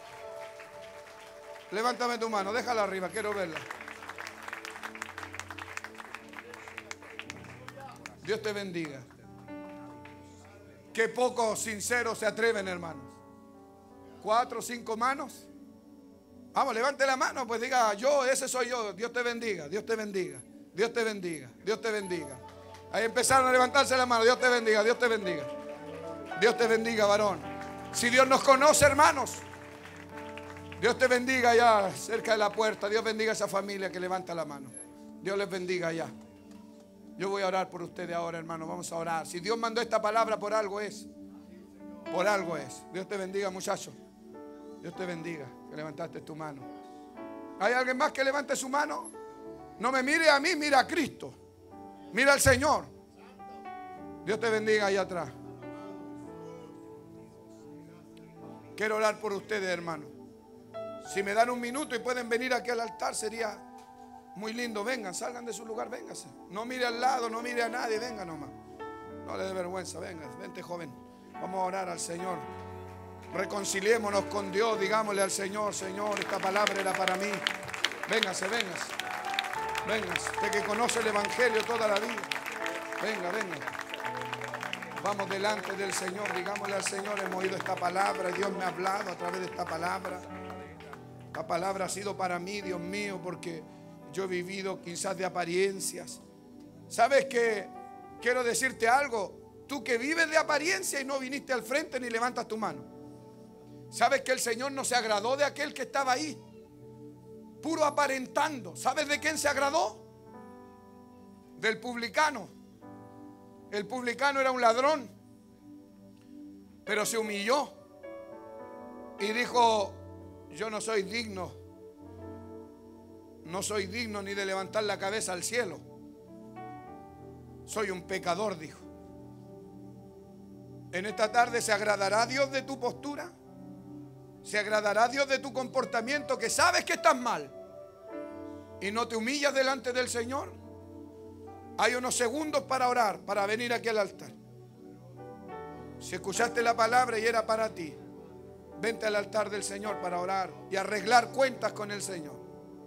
Levántame tu mano, déjala arriba, quiero verla. Dios te bendiga. Qué pocos sinceros se atreven, hermanos. 4 o 5 manos. Vamos, levante la mano, pues diga: yo, ese soy yo. Dios te bendiga, Dios te bendiga, Dios te bendiga, Dios te bendiga. Ahí empezaron a levantarse la mano. Dios te bendiga, Dios te bendiga. Dios te bendiga, varón. Si Dios nos conoce, hermanos, Dios te bendiga allá cerca de la puerta. Dios bendiga a esa familia que levanta la mano. Dios les bendiga allá. Yo voy a orar por ustedes ahora, hermano. Vamos a orar. Si Dios mandó esta palabra, por algo es. Por algo es. Dios te bendiga, muchacho. Dios te bendiga que levantaste tu mano. ¿Hay alguien más que levante su mano? No me mire a mí, mira a Cristo. Mira al Señor. Dios te bendiga allá atrás. Quiero orar por ustedes, hermano. Si me dan un minuto y pueden venir aquí al altar, sería muy lindo. Vengan, salgan de su lugar, vénganse. No mire al lado, no mire a nadie, venga nomás. No le dé vergüenza, venga, vente, joven. Vamos a orar al Señor. Reconciliémonos con Dios, digámosle al Señor: Señor, esta palabra era para mí. Véngase, véngase. Véngase, usted que conoce el Evangelio toda la vida. Venga, venga. Vamos delante del Señor, digámosle al Señor: hemos oído esta palabra, Dios me ha hablado a través de esta palabra. La palabra ha sido para mí, Dios mío, porque yo he vivido quizás de apariencias. ¿Sabes qué? Quiero decirte algo. Tú que vives de apariencia y no viniste al frente ni levantas tu mano. ¿Sabes que el Señor no se agradó de aquel que estaba ahí? Puro aparentando. ¿Sabes de quién se agradó? Del publicano. El publicano era un ladrón, pero se humilló y dijo: yo no soy digno. No soy digno ni de levantar la cabeza al cielo. Soy un pecador, dijo. En esta tarde, ¿se agradará Dios de tu postura? ¿Se agradará Dios de tu comportamiento, que sabes que estás mal y no te humillas delante del Señor? Hay unos segundos para orar, para venir aquí al altar. Si escuchaste la palabra y era para ti, vente al altar del Señor para orar y arreglar cuentas con el Señor.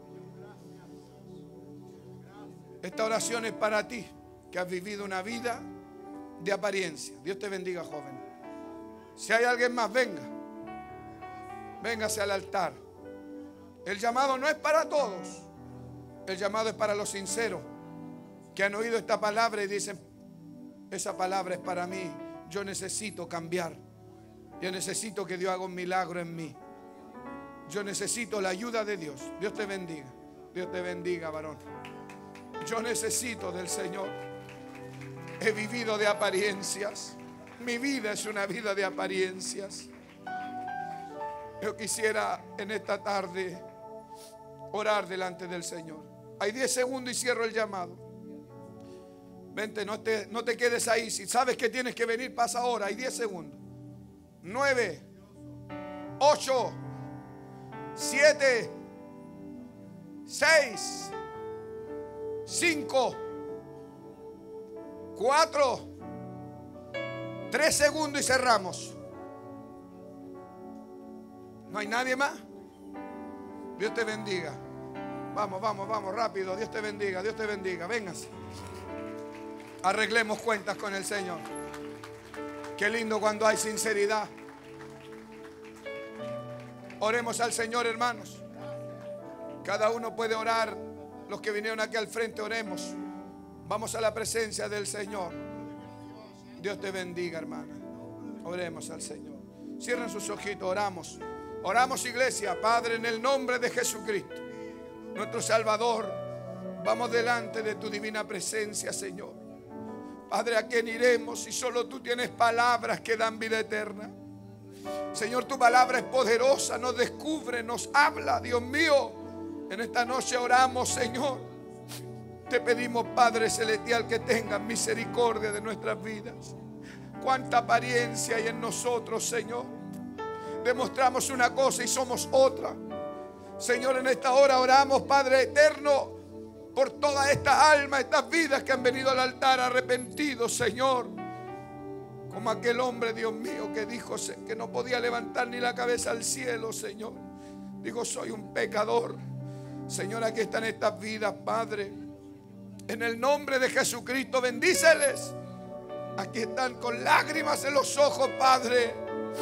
Esta oración es para ti, que has vivido una vida de apariencia. Dios te bendiga, joven. Si hay alguien más, venga. Véngase al altar. El llamado no es para todos. El llamado es para los sinceros que han oído esta palabra y dicen: Esa palabra es para mí. Yo necesito cambiar. Yo necesito que Dios haga un milagro en mí. Yo necesito la ayuda de Dios. Dios te bendiga. Dios te bendiga, varón. Yo necesito del Señor. He vivido de apariencias. Mi vida es una vida de apariencias. Yo quisiera en esta tarde orar delante del Señor. Hay 10 segundos y cierro el llamado. Vente, no te quedes ahí. Si sabes que tienes que venir, pasa ahora. Hay 10 segundos. 9, 8, 7, 6, 5, 4, 3 segundos y cerramos. ¿No hay nadie más? Dios te bendiga. Vamos, rápido. Dios te bendiga, Dios te bendiga. Véngase. Arreglemos cuentas con el Señor. Qué lindo cuando hay sinceridad. Oremos al Señor, hermanos. Cada uno puede orar. Los que vinieron aquí al frente, oremos. Vamos a la presencia del Señor. Dios te bendiga, hermana. Oremos al Señor. Cierren sus ojitos, oramos. Oramos, iglesia. Padre, en el nombre de Jesucristo, nuestro Salvador, vamos delante de tu divina presencia, Señor. Padre, ¿a quién iremos si solo tú tienes palabras que dan vida eterna? Señor, tu palabra es poderosa, nos descubre, nos habla, Dios mío. En esta noche oramos, Señor. Te pedimos, Padre celestial, que tengas misericordia de nuestras vidas. Cuánta apariencia hay en nosotros, Señor. Demostramos una cosa y somos otra. Señor, en esta hora oramos, Padre eterno, por todas estas almas, estas vidas que han venido al altar arrepentidos, Señor. Como aquel hombre, Dios mío, que dijo que no podía levantar ni la cabeza al cielo, Señor. Digo, soy un pecador. Señor, aquí están estas vidas, Padre. En el nombre de Jesucristo, bendíceles. Aquí están con lágrimas en los ojos, Padre.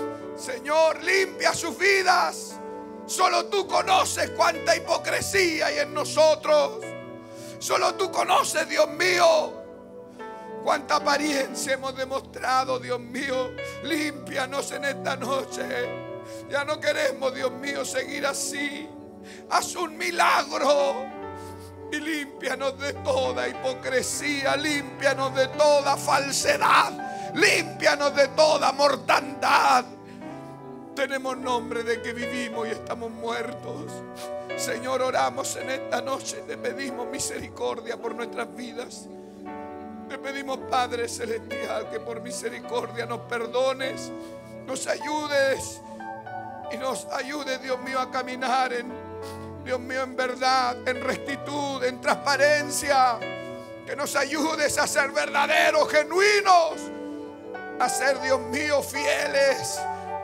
Señor, limpia sus vidas. Solo tú conoces cuánta hipocresía hay en nosotros. Solo tú conoces, Dios mío, cuánta apariencia hemos demostrado, Dios mío. Límpianos en esta noche. Ya no queremos, Dios mío, seguir así. Haz un milagro y límpianos de toda hipocresía. Límpianos de toda falsedad. Límpianos de toda mortandad. Tenemos nombre de que vivimos y estamos muertos. Señor, oramos en esta noche. Te pedimos misericordia por nuestras vidas. Te pedimos, Padre celestial, que por misericordia nos perdones, nos ayudes y nos ayudes, Dios mío, a caminar Dios mío, en verdad, en rectitud, en transparencia. Que nos ayudes a ser verdaderos, genuinos, a ser, Dios mío, fieles.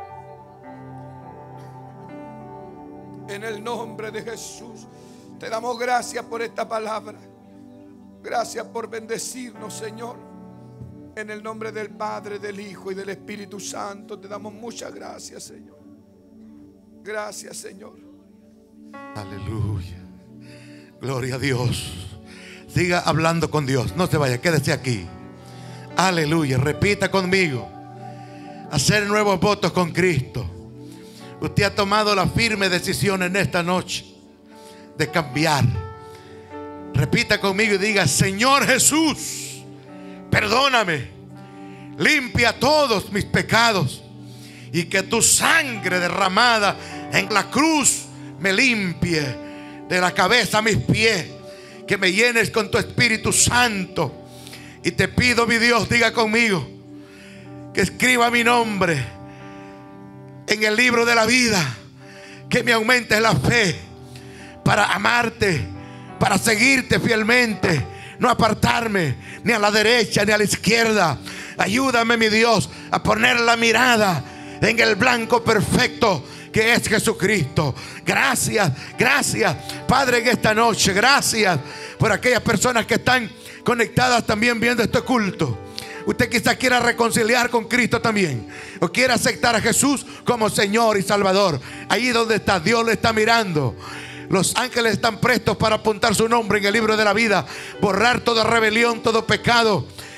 En el nombre de Jesús, te damos gracias por esta palabra. Gracias por bendecirnos, Señor. En el nombre del Padre, del Hijo y del Espíritu Santo, te damos muchas gracias, Señor. Gracias, Señor. Aleluya. Gloria a Dios. Siga hablando con Dios. No se vaya, quédese aquí. Aleluya. Repita conmigo. Hacer nuevos votos con Cristo. Usted ha tomado la firme decisión en esta noche de cambiar. Repita conmigo y diga: Señor Jesús, perdóname, limpia todos mis pecados, y que tu sangre derramada en la cruz me limpie de la cabeza a mis pies. Que me llenes con tu Espíritu Santo. Y te pido, mi Dios, diga conmigo, que escriba mi nombre en el libro de la vida. Que me aumentes la fe para amarte, para seguirte fielmente, no apartarme ni a la derecha ni a la izquierda. Ayúdame, mi Dios, a poner la mirada en el blanco perfecto que es Jesucristo. Gracias, gracias, Padre, en esta noche. Gracias por aquellas personas que están conectadas también viendo este culto. Usted quizás quiera reconciliar con Cristo también, o quiera aceptar a Jesús como Señor y Salvador. Ahí donde está, Dios le está mirando. Los ángeles están prestos para apuntar su nombre en el libro de la vida, borrar toda rebelión, todo pecado,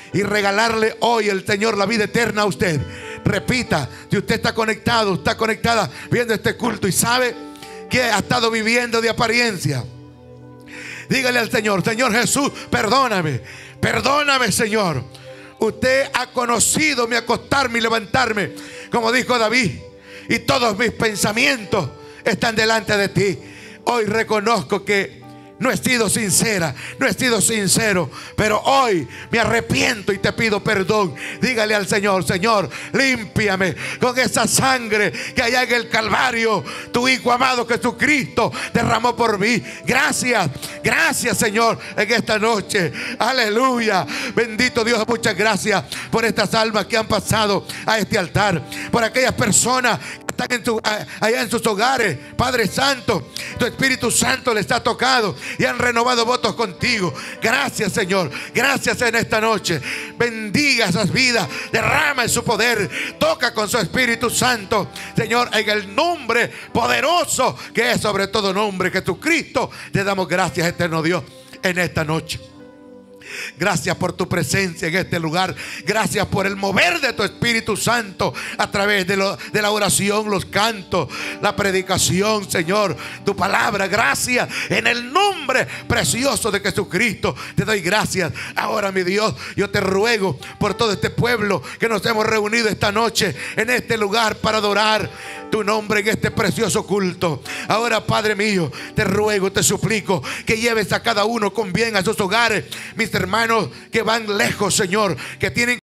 y regalarle hoy el Señor la vida eterna a usted. Repita, si usted está conectado, está conectada viendo este culto y sabe que ha estado viviendo de apariencia, dígale al Señor: Señor Jesús, perdóname, perdóname, Señor. Usted ha conocido mi acostarme y levantarme, como dijo David, y todos mis pensamientos están delante de ti. Hoy reconozco que no he sido sincera, no he sido sincero, pero hoy me arrepiento y te pido perdón. Dígale al Señor: Señor, límpiame con esa sangre que allá en el Calvario tu Hijo amado Jesucristo derramó por mí. Gracias, gracias, Señor, en esta noche. Aleluya, bendito Dios. Muchas gracias por estas almas que han pasado a este altar, por aquellas personas que están allá en sus hogares. Padre Santo, tu Espíritu Santo les ha tocado y han renovado votos contigo. Gracias, Señor, gracias en esta noche. Bendiga esas vidas, derrama en su poder, toca con su Espíritu Santo, Señor, en el nombre poderoso que es sobre todo nombre, Jesucristo. Te damos gracias, eterno Dios, en esta noche. Gracias por tu presencia en este lugar. Gracias por el mover de tu Espíritu Santo a través de la oración, los cantos, la predicación, Señor, tu palabra. Gracias en el nombre precioso de Jesucristo. Te doy gracias. Ahora, mi Dios, yo te ruego por todo este pueblo que nos hemos reunido esta noche en este lugar para adorar tu nombre en este precioso culto. Ahora, Padre mío, te ruego, te suplico que lleves a cada uno con bien a sus hogares. Mis hermanos que van lejos, Señor, que tienen